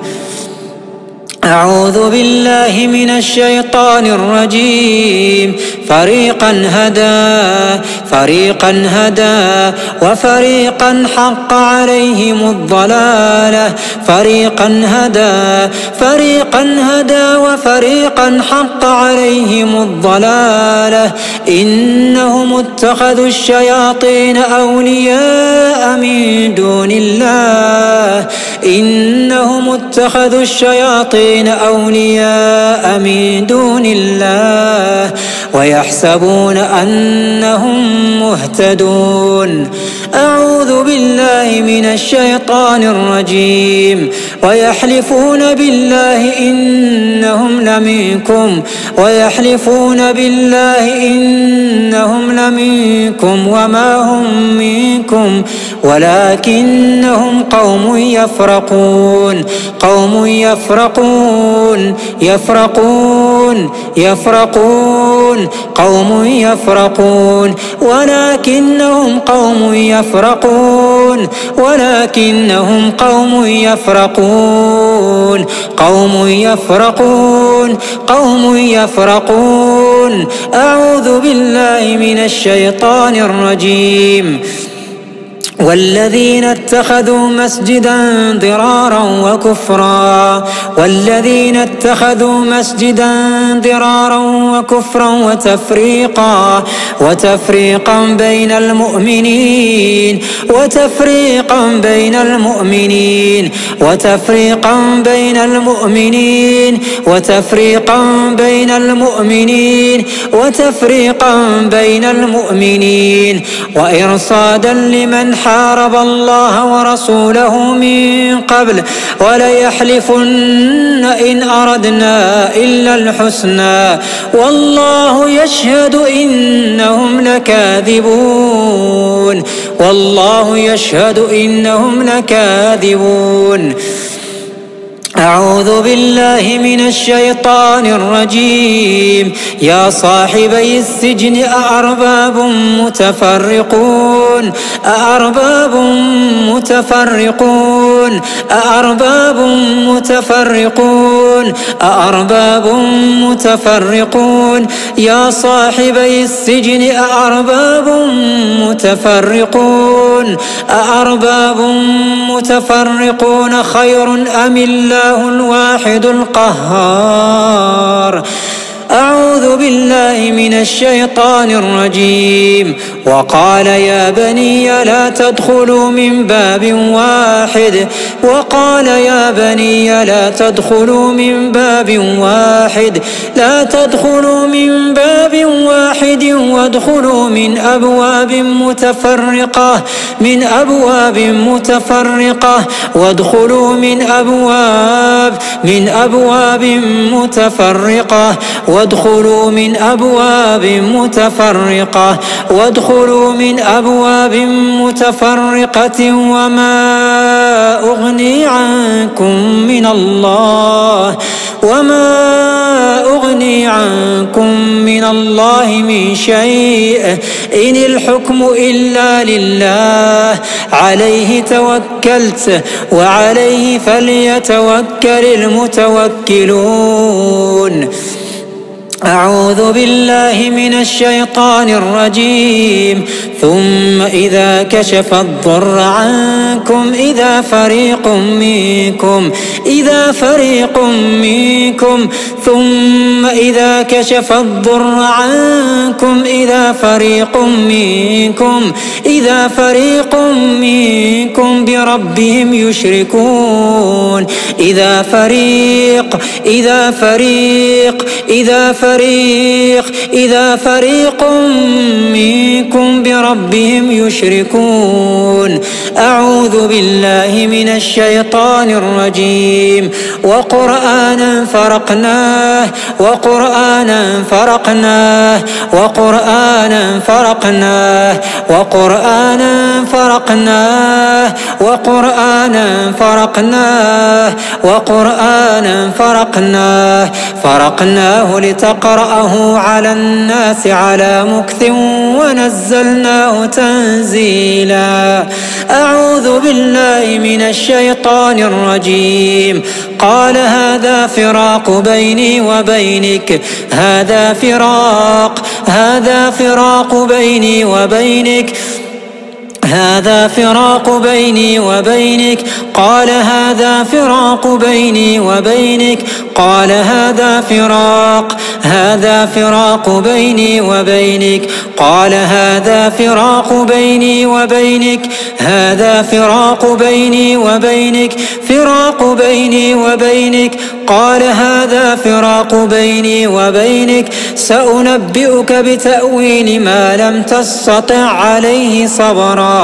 أعوذ بالله من الشيطان الرجيم. فريقا هدى فريقا هدى وفريقا حق عليهم الضلالة فريقا هدى فريقا هدى وفريقا حق عليهم الضلالة إنهم اتخذوا الشياطين أولياء من دون الله إنهم اتخذوا الشياطين أولياء من دون الله ويحسبون أنهم مهتدون. أعوذ بالله من الشيطان الرجيم. ويحلفون بالله إنهم لمنكم ويحلفون بالله إنهم لمنكم وما هم منكم ولكنهم قوم يفرقون قوم يفرقون يفرقون يفرقون قوم يفرقون ولكنهم قوم يفرقون ولكنهم قوم يفرقون قوم يفرقون قوم يفرقون. أعوذ بالله من الشيطان الرجيم. والذين اتخذوا مسجدا ضرارا وكفرا والذين اتخذوا مسجدا ضرارا وكفرا وتفريقا وتفريقا بين المؤمنين وتفريقا بين المؤمنين وتفريقا بين المؤمنين وتفريقا بين المؤمنين وتفريقا بين المؤمنين وإرصادا لمن حارب الله ورسوله من قبل وليحلفن إن أردنا إلا الحسنى والله يشهد إنهم لكاذبون والله يشهد إنهم لكاذبون. أعوذ بالله من الشيطان الرجيم. يا صاحبي السجن أأرباب متفرقون أأرباب متفرقون أأرباب متفرقون أأرباب متفرقون يا صاحبي السجن أأرباب متفرقون أأرباب متفرقون خير أم الله الواحد القهار أعوذ بالله من الشيطان الرجيم. وقال يا بني لا تدخلوا من باب واحد وقال يا بني لا تدخلوا من باب واحد لا تدخلوا من باب واحد وادخلوا من أبواب متفرقة من أبواب متفرقة وادخلوا من أبواب من أبواب متفرقة وادخلوا من أبواب متفرقة وادخلوا من أبواب متفرقة وما أغني عنكم من الله وما أغني عنكم من الله من شيء إن الحكم إلا لله عليه توكلت وعليه فليتوكل المتوكلون. أعوذ بالله من الشيطان الرجيم. ثم إذا كشف الضر عنكم إذا فريق منكم إذا فريق منكم ثم إذا كشف الضر عنكم إذا فريق منكم إذا فريق منكم بربهم يشركون. إذا فريق إذا فريق إذا فريق إذا فريق منكم بربهم يشركون. أعوذ بالله من الشيطان الرجيم. وقرآنا فرقناه وقرآنا فرقناه وقرآنا فرقناه وقرآنا فرقناه وقرآنا فرقناه وقرآنا فرقناه فرقناه لتقرأه على الناس على مكث ونزلناه تنزيلا. أعوذ بالله من الشيطان الرجيم. قال هذا فراق بيني وبينك هذا فراق هذا فراق بيني وبينك هذا فراق بيني وبينك قال هذا فراق بيني وبينك قال هذا فراق هذا فراق بيني وبينك قال هذا فراق بيني وبينك هذا فراق بيني وبينك فراق بيني وبينك قال هذا فراق بيني وبينك سأنبئك بتأويل ما لم تستطع عليه صبرا.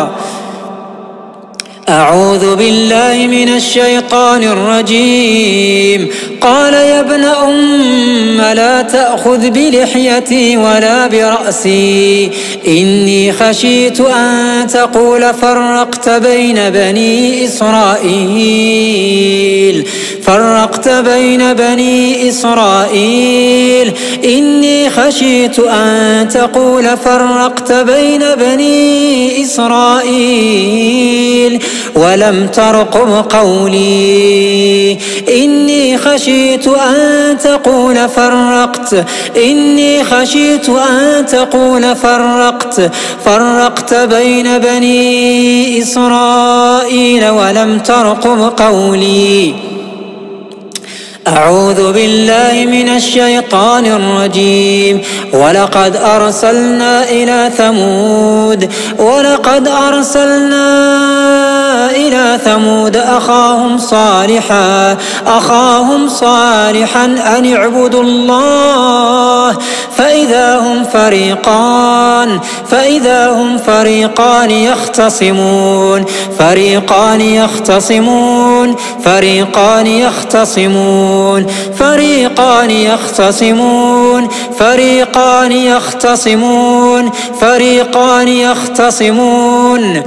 أعوذ بالله من الشيطان الرجيم. قال يا ابن أم لا تأخذ بلحيتي ولا برأسي إني خشيت أن تقول فرقت بين بني إسرائيل فرقت بين بني إسرائيل إني خشيت أن تقول فرقت بين بني إسرائيل ولم ترقب قولي إني خشيت أن تقول فرقت إني خشيت أن تقول فرقت فرقت بين بني إسرائيل ولم ترقب قولي. أعوذ بالله من الشيطان الرجيم. ولقد أرسلنا إلى ثمود ولقد أرسلنا إلى ثمود أخاهم صالحا أخاهم صالحا أن اعبدوا الله فإذا هم فريقان فإذا هم فريقان يختصمون فريقان يختصمون فريقان يختصمون فريقان يختصمون فريقان يختصمون فريقان يختصمون.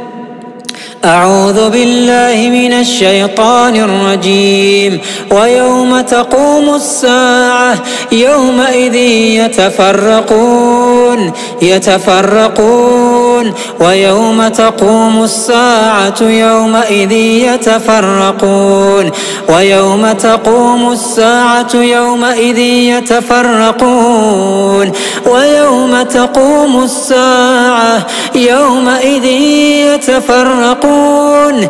أعوذ بالله من الشيطان الرجيم. ويوم تقوم الساعة يومئذ يتفرقون يتفرقون ويوم تقوم الساعة يومئذ يتفرقون ويوم تقوم الساعة يومئذ يتفرقون ويوم تقوم الساعة يومئذ يتفرقون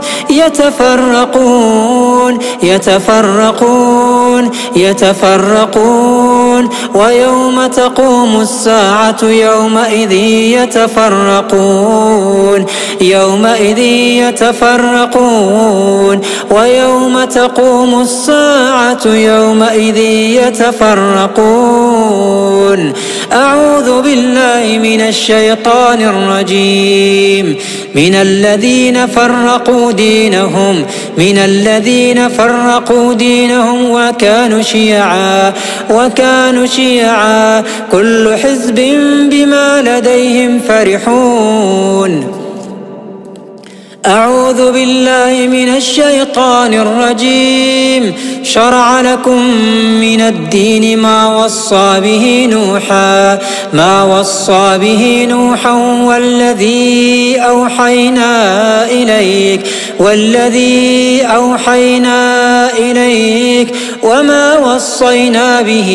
يتفرقون يتفرقون يتفرقون ويوم تقوم الساعة يومئذ يتفرقون يومئذ يتفرقون ويوم تقوم الساعة يومئذ يتفرقون. أعوذ بالله من الشيطان الرجيم. من الذين فرقوا دينهم من الذين فرقوا دينهم وكانوا شيعا وكانوا شيعا كل حزب بما لديهم فرحون. أعوذ بالله من الشيطان الرجيم. شرع لكم من الدين ما وصى به نوحا ما وصى به نوحا والذي أوحينا إليك والذي أوحينا إليك وما وصينا به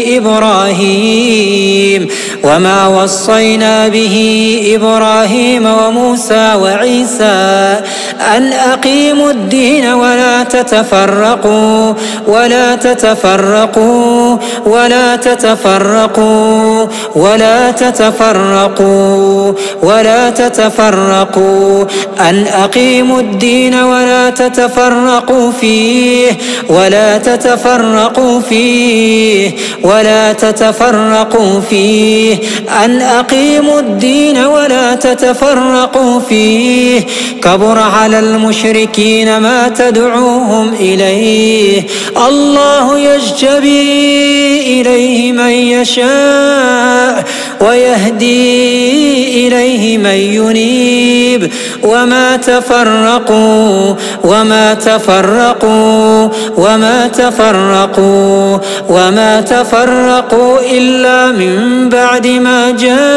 إبراهيم وما وصينا به إبراهيم وموسى وعيسى أن أقيموا الدين ولا تتفرقوا ولا تتفرقوا ولا تتفرقوا ولا تتفرقوا ولا تتفرقوا أن أقيموا الدين ولا تتفرقوا فيه ولا تتفرقوا فيه ولا تتفرقوا فيه أن أقيموا الدين ولا تتفرقوا فيه. كبر على المشركين ما تدعوهم إليه. الله يجتبي إليه من يشاء ويهدي إليه من ينيب وما تفرقوا وما تفرقوا وما تفرقوا وما تفرقوا إلا من بعد ما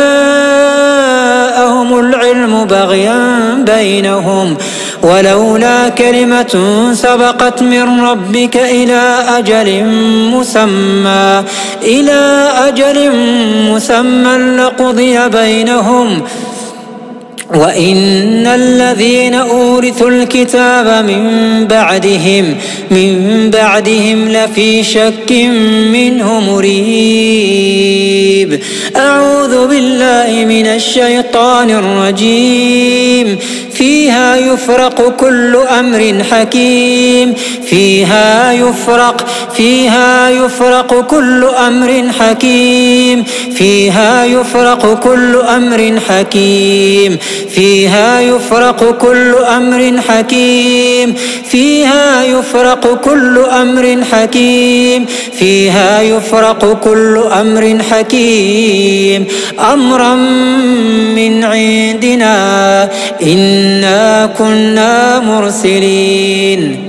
جاءهم العلم بغيا بينهم ولولا كلمة سبقت من ربك إلى أجل مسمى إلى أجل مسمى لقضي بينهم وإن الذين أورثوا الكتاب من بعدهم من بعدهم لفي شك منه مريب. أعوذ بالله من الشيطان الرجيم. فيها يفرق كل أمر حكيم فيها يفرق فيها يفرق كل أمر حكيم فيها يفرق كل أمر حكيم فيها يفرق كل أمر حكيم فيها يفرق كل أمر حكيم فيها يفرق كل أمر حكيم أمرا من عندنا إنا كنا مرسلين.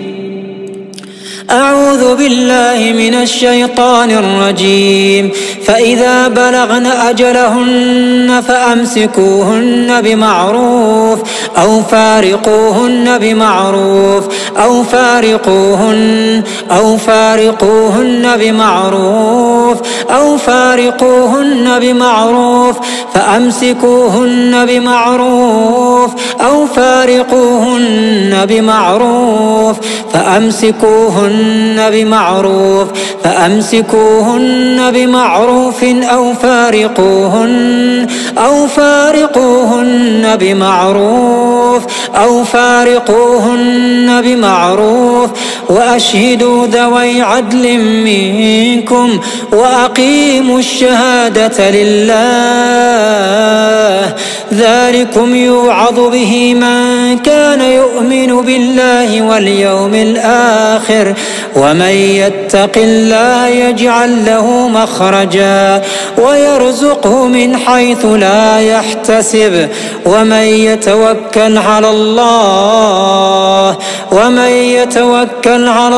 أعوذ بالله من الشيطان الرجيم. فإذا بلغن أجلهن فأمسكوهن بمعروف أو فارقوهن بمعروف أو فارقوهن أو فارقوهن بمعروف أو فارقوهن بمعروف فأمسكوهن بمعروف أو فارقوهن بمعروف فأمسكوهن بمعروف فأمسكوهن بمعروف أو فارقوهن أو فارقوهن بمعروف أو فارقوهن بمعروف وأشهدوا ذوي عدل منكم وأقيموا الشهادة لله ذلكم يوعظ به من كان يؤمن بالله واليوم الآخر ومن يتق الله يجعل له مخرجا ويرزقه من حيث لا يحتسب ومن يتوكل على الله ومن يتوكل على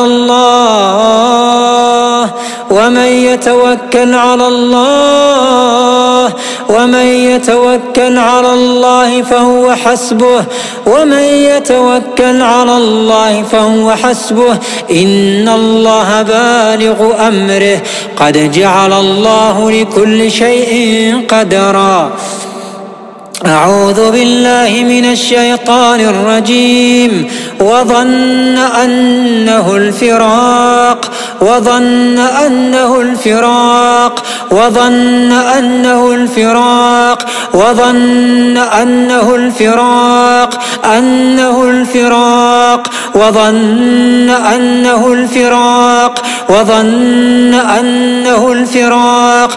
الله ومن يتوكل على الله ومن يتوكل على الله فهو حسبه ومن يتوكل على الله فهو حسبه إن الله بالغ أمره قد جعل الله لكل شيء قدرا. أعوذ بالله من الشيطان الرجيم. وظن أنه الفراق وظن أنه الفراق وظن أنه الفراق وظن أنه الفراق أنه الفراق وظن أنه الفراق وظن أنه الفراق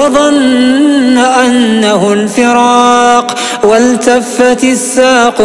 وظن أنه الفراق والتفت الساق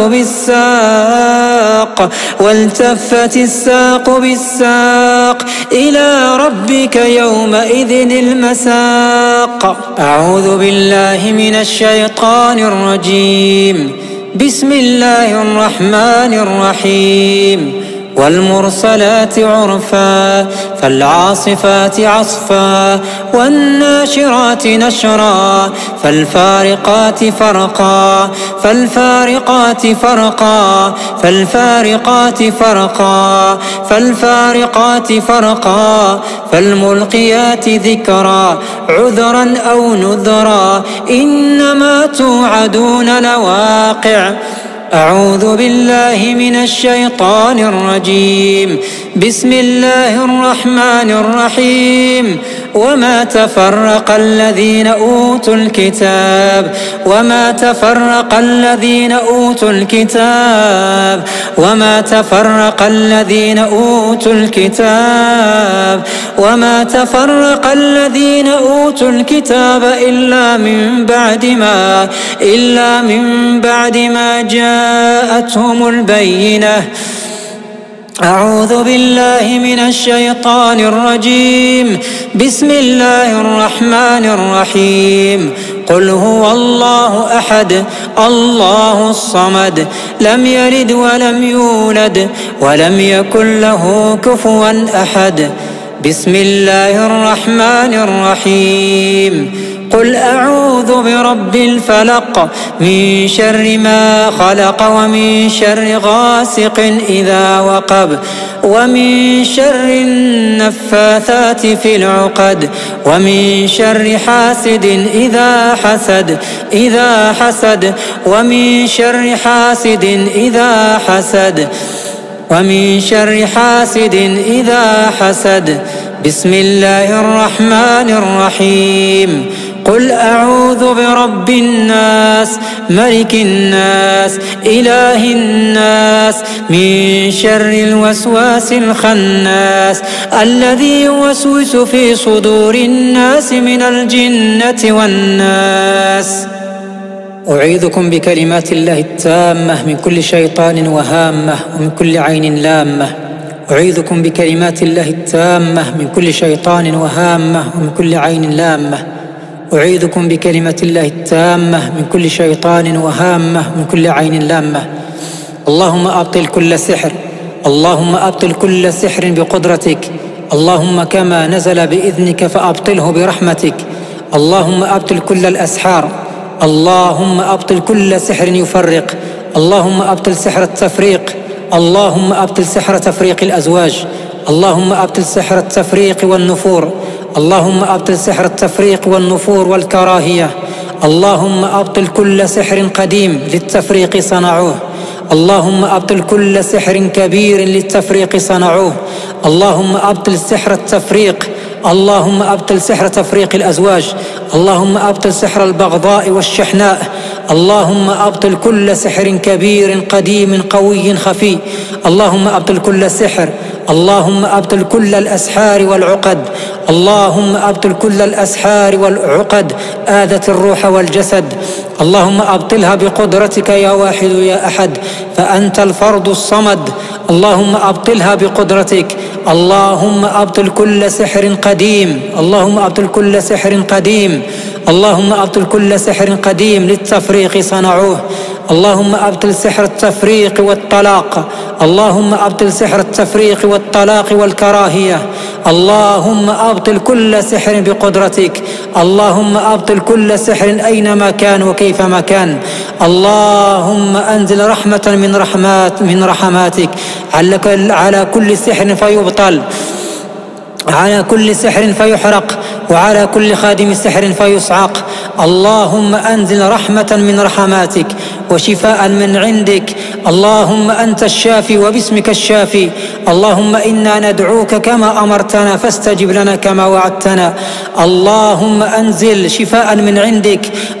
بالساق والتفت الساق بالساق إلى ربك يومئذ المساق. أعوذ بالله من الشيطان الرجيم. بسم الله الرحمن الرحيم. والمرسلات عرفا فالعاصفات عصفا والناشرات نشرا فالفارقات فرقا فالفارقات فرقا فالفارقات فرقا فالفارقات فرقا فالملقيات ذكرا عذرا أو نذرا إنما توعدون لواقع. أعوذ بالله من الشيطان الرجيم. بسم الله الرحمن الرحيم. وما تفرق الذين أوتوا الكتاب وما تفرق الذين أوتوا الكتاب وما تفرق الذين أوتوا الكتاب وما تفرق الذين أوتوا الكتاب إلا من بعد ما إلا من بعد ما جاءتهم البينة. أعوذ بالله من الشيطان الرجيم. بسم الله الرحمن الرحيم. قل هو الله أحد الله الصمد لم يلد ولم يولد ولم يكن له كفوا أحد. بسم الله الرحمن الرحيم. قل أعوذ برب الفلق من شر ما خلق ومن شر غاسق إذا وقب ومن شر النفاثات في العقد ومن شر حاسد إذا حسد إذا حسد ومن شر حاسد إذا حسد ومن شر حاسد إذا حسد. بسم الله الرحمن الرحيم. قل أعوذ برب الناس ملك الناس إله الناس من شر الوسواس الخناس الذي يوسوس في صدور الناس من الجنة والناس. أعيذكم بكلمات الله التامة من كل شيطان وهامة ومن كل عين لامة. أعيذكم بكلمات الله التامة من كل شيطان وهامة ومن كل عين لامة. أعيذكم بكلمات الله التامة من كل شيطان وهامة ومن كل عين لامة. اللهم أبطل كل سحر اللهم أبطل كل سحر بقدرتك. اللهم كما نزل بإذنك فأبطله برحمتك. اللهم أبطل كل الأسحار. اللهم أبطل كل سحر يفرق. اللهم أبطل سحر التفريق. اللهم أبطل سحر تفريق الأزواج. اللهم أبطل سحر التفريق والنفور. اللهم أبطل سحر التفريق والنفور والكراهية. اللهم أبطل كل سحر قديم للتفريق صنعوه. اللهم أبطل كل سحر كبير للتفريق صنعوه. اللهم أبطل سحر التفريق. اللهم أبطل سحر تفريق الأزواج. اللهم أبطل سحر البغضاء والشحناء. اللهم أبطل كل سحر كبير قديم قوي خفي. اللهم أبطل كل سحر. اللهم أبطل كل الأسحار والعقد. اللهم أبطل كل الأسحار والعقد آذت الروح والجسد. اللهم أبطلها بقدرتك يا واحد يا أحد فأنت الفرد الصمد. اللهم أبطلها بقدرتك. اللهم أبطل كل سحر قديم. اللهم أبطل كل سحر قديم. اللهم أبطل كل سحر قديم للتفريق صنعوه. اللهم أبطل سحر التفريق والطلاق. اللهم أبطل سحر التفريق والطلاق والكراهية. اللهم أبطل كل سحر بقدرتك، اللهم أبطل كل سحر أينما كان وكيفما كان. اللهم أنزل رحمة من رحمات من رحماتك على كل سحر فيبطل، على كل سحر فيحرق، وعلى كل خادم سحر فيصعق. اللهم أنزل رحمة من رحماتك وشفاء من عندك. اللهم أنت الشافي وباسمك الشافي. اللهم إنا ندعوك كما أمرتنا فاستجب لنا كما وعدتنا. اللهم أنزل شفاء من عندك،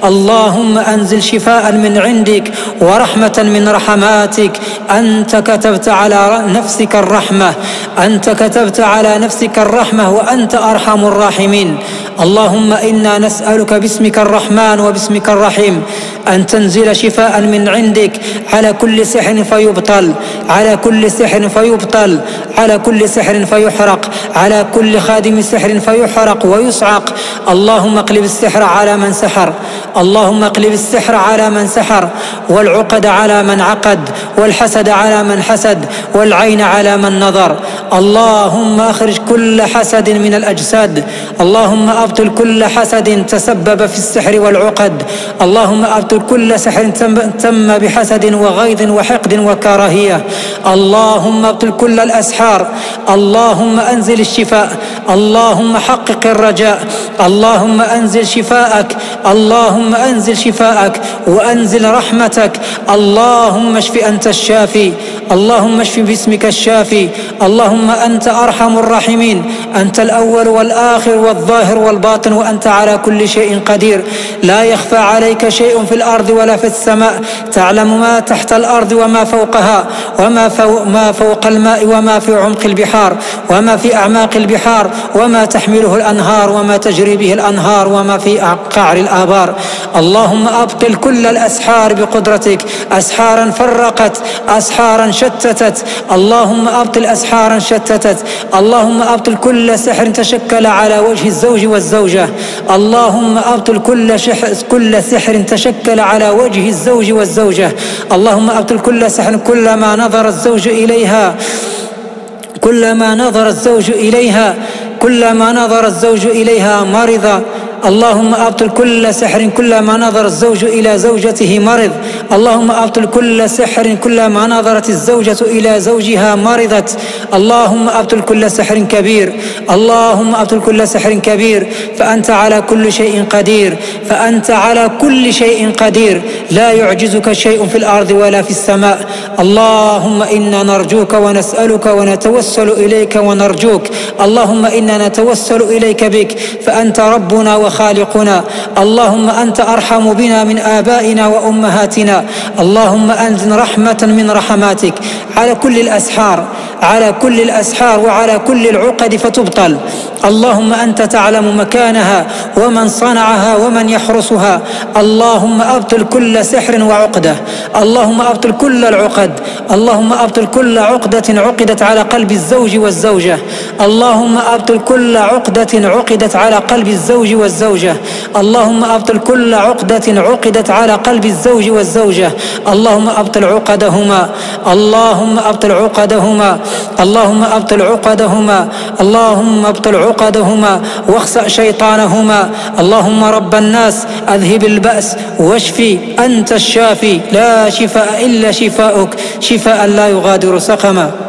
اللهم أنزل شفاء من عندك ورحمة من رحماتك. أنت كتبت على نفسك الرحمة، أنت كتبت على نفسك الرحمة وأنت أرحم الراحمين. اللهم إنا نسألك باسمك الرحمن وباسمك الرحيم أن تنزل شفاء من عندك على كل سحر فيبطل، على كل سحر فيبطل، على كل سحر فيحرق، على كل خادم سحر فيحرق ويصعق. اللهم اقلب السحر على من سحر، اللهم اقلب السحر على من سحر، والعقد على من عقد، والحسد على من حسد، والعين على من نظر. اللهم اخرج كل حسد من الأجساد، اللهم أبطل كل حسد تسبب في السحر والعقد. اللهم أبطل كل سحر تم بحسد وغيظ وحقد وكراهية. اللهم أبطل كل الأسحار. اللهم أنزل الشفاء، اللهم حقق الرجاء، اللهم أنزل شفاءك، اللهم أنزل شفاءك وأنزل رحمتك. اللهم اشف أنت الشافي، اللهم اشف باسمك الشافي. اللهم أنت أرحم الراحمين، أنت الأول والآخر والظاهر والباطن، وأنت على كل شيء قدير. لا يخفى عليك شيء في الأرض ولا في السماء. تعلم ما تحت الأرض وما فوقها، وما فوق, ما فوق الماء، وما في عمق البحار، وما في أعماق البحار، وما تحمله الأنهار، وما تجري به الأنهار، وما في قعر الآبار. اللهم أبطل كل الأسحار بقدرتك، أسحارا فرقت، أسحارا شتتت. اللهم أبطل أسحارا شتتت. اللهم أبطل كل سحر تشكل على وجه الزوج والزوجة. اللهم أبطل كل, كل سحر تشكل على وجه الزوج والزوجة. اللهم أبطل كل سحر كلما نظر الزوج إليها، كلما نظر الزوج إليها كلما نظر الزوج إليها مرض. اللهم أبطل كل سحر كلما نظر الزوج إلى زوجته مرض. اللهم أبطل كل سحر كلما نظرت الزوجة إلى زوجها مرضت. اللهم أبطل كل سحر كبير، اللهم أبطل كل سحر كبير، فأنت على كل شيء قدير، فأنت على كل شيء قدير، لا يعجزك شيء في الأرض ولا في السماء. اللهم إنا نرجوك ونسألك ونتوسل إليك ونرجوك. اللهم إنا نتوسل إليك بك، فأنت ربنا وخالقنا. اللهم أنت أرحم بنا من آبائنا وأمهاتنا. اللهم أنزل رحمة من رحماتك على كل الأسحار، على كل الأسحار وعلى كل العقد فتبطل. اللهم أنت تعلم مكانها ومن صنعها ومن يحرسها. اللهم أبطل كل سحر وعقدة، اللهم أبطل كل العقد، اللهم أبطل كل عقدة عقدت على قلب الزوج والزوجة. اللهم أبطل كل عقدة عقدت على قلب الزوج والزوجة. اللهم أبطل كل عقدة عقدت على قلب الزوج والزوجة. اللهم أبطل عقدهما، اللهم أبطل عقدهما، اللهم أبطل عقدهما، اللهم أبطل عقدهما واخسأ شيطانهما. اللهم رب الناس أذهب البأس واشفي، أنت الشافي لا شفاء إلا شفاؤك، شفاء لا يغادر سقما.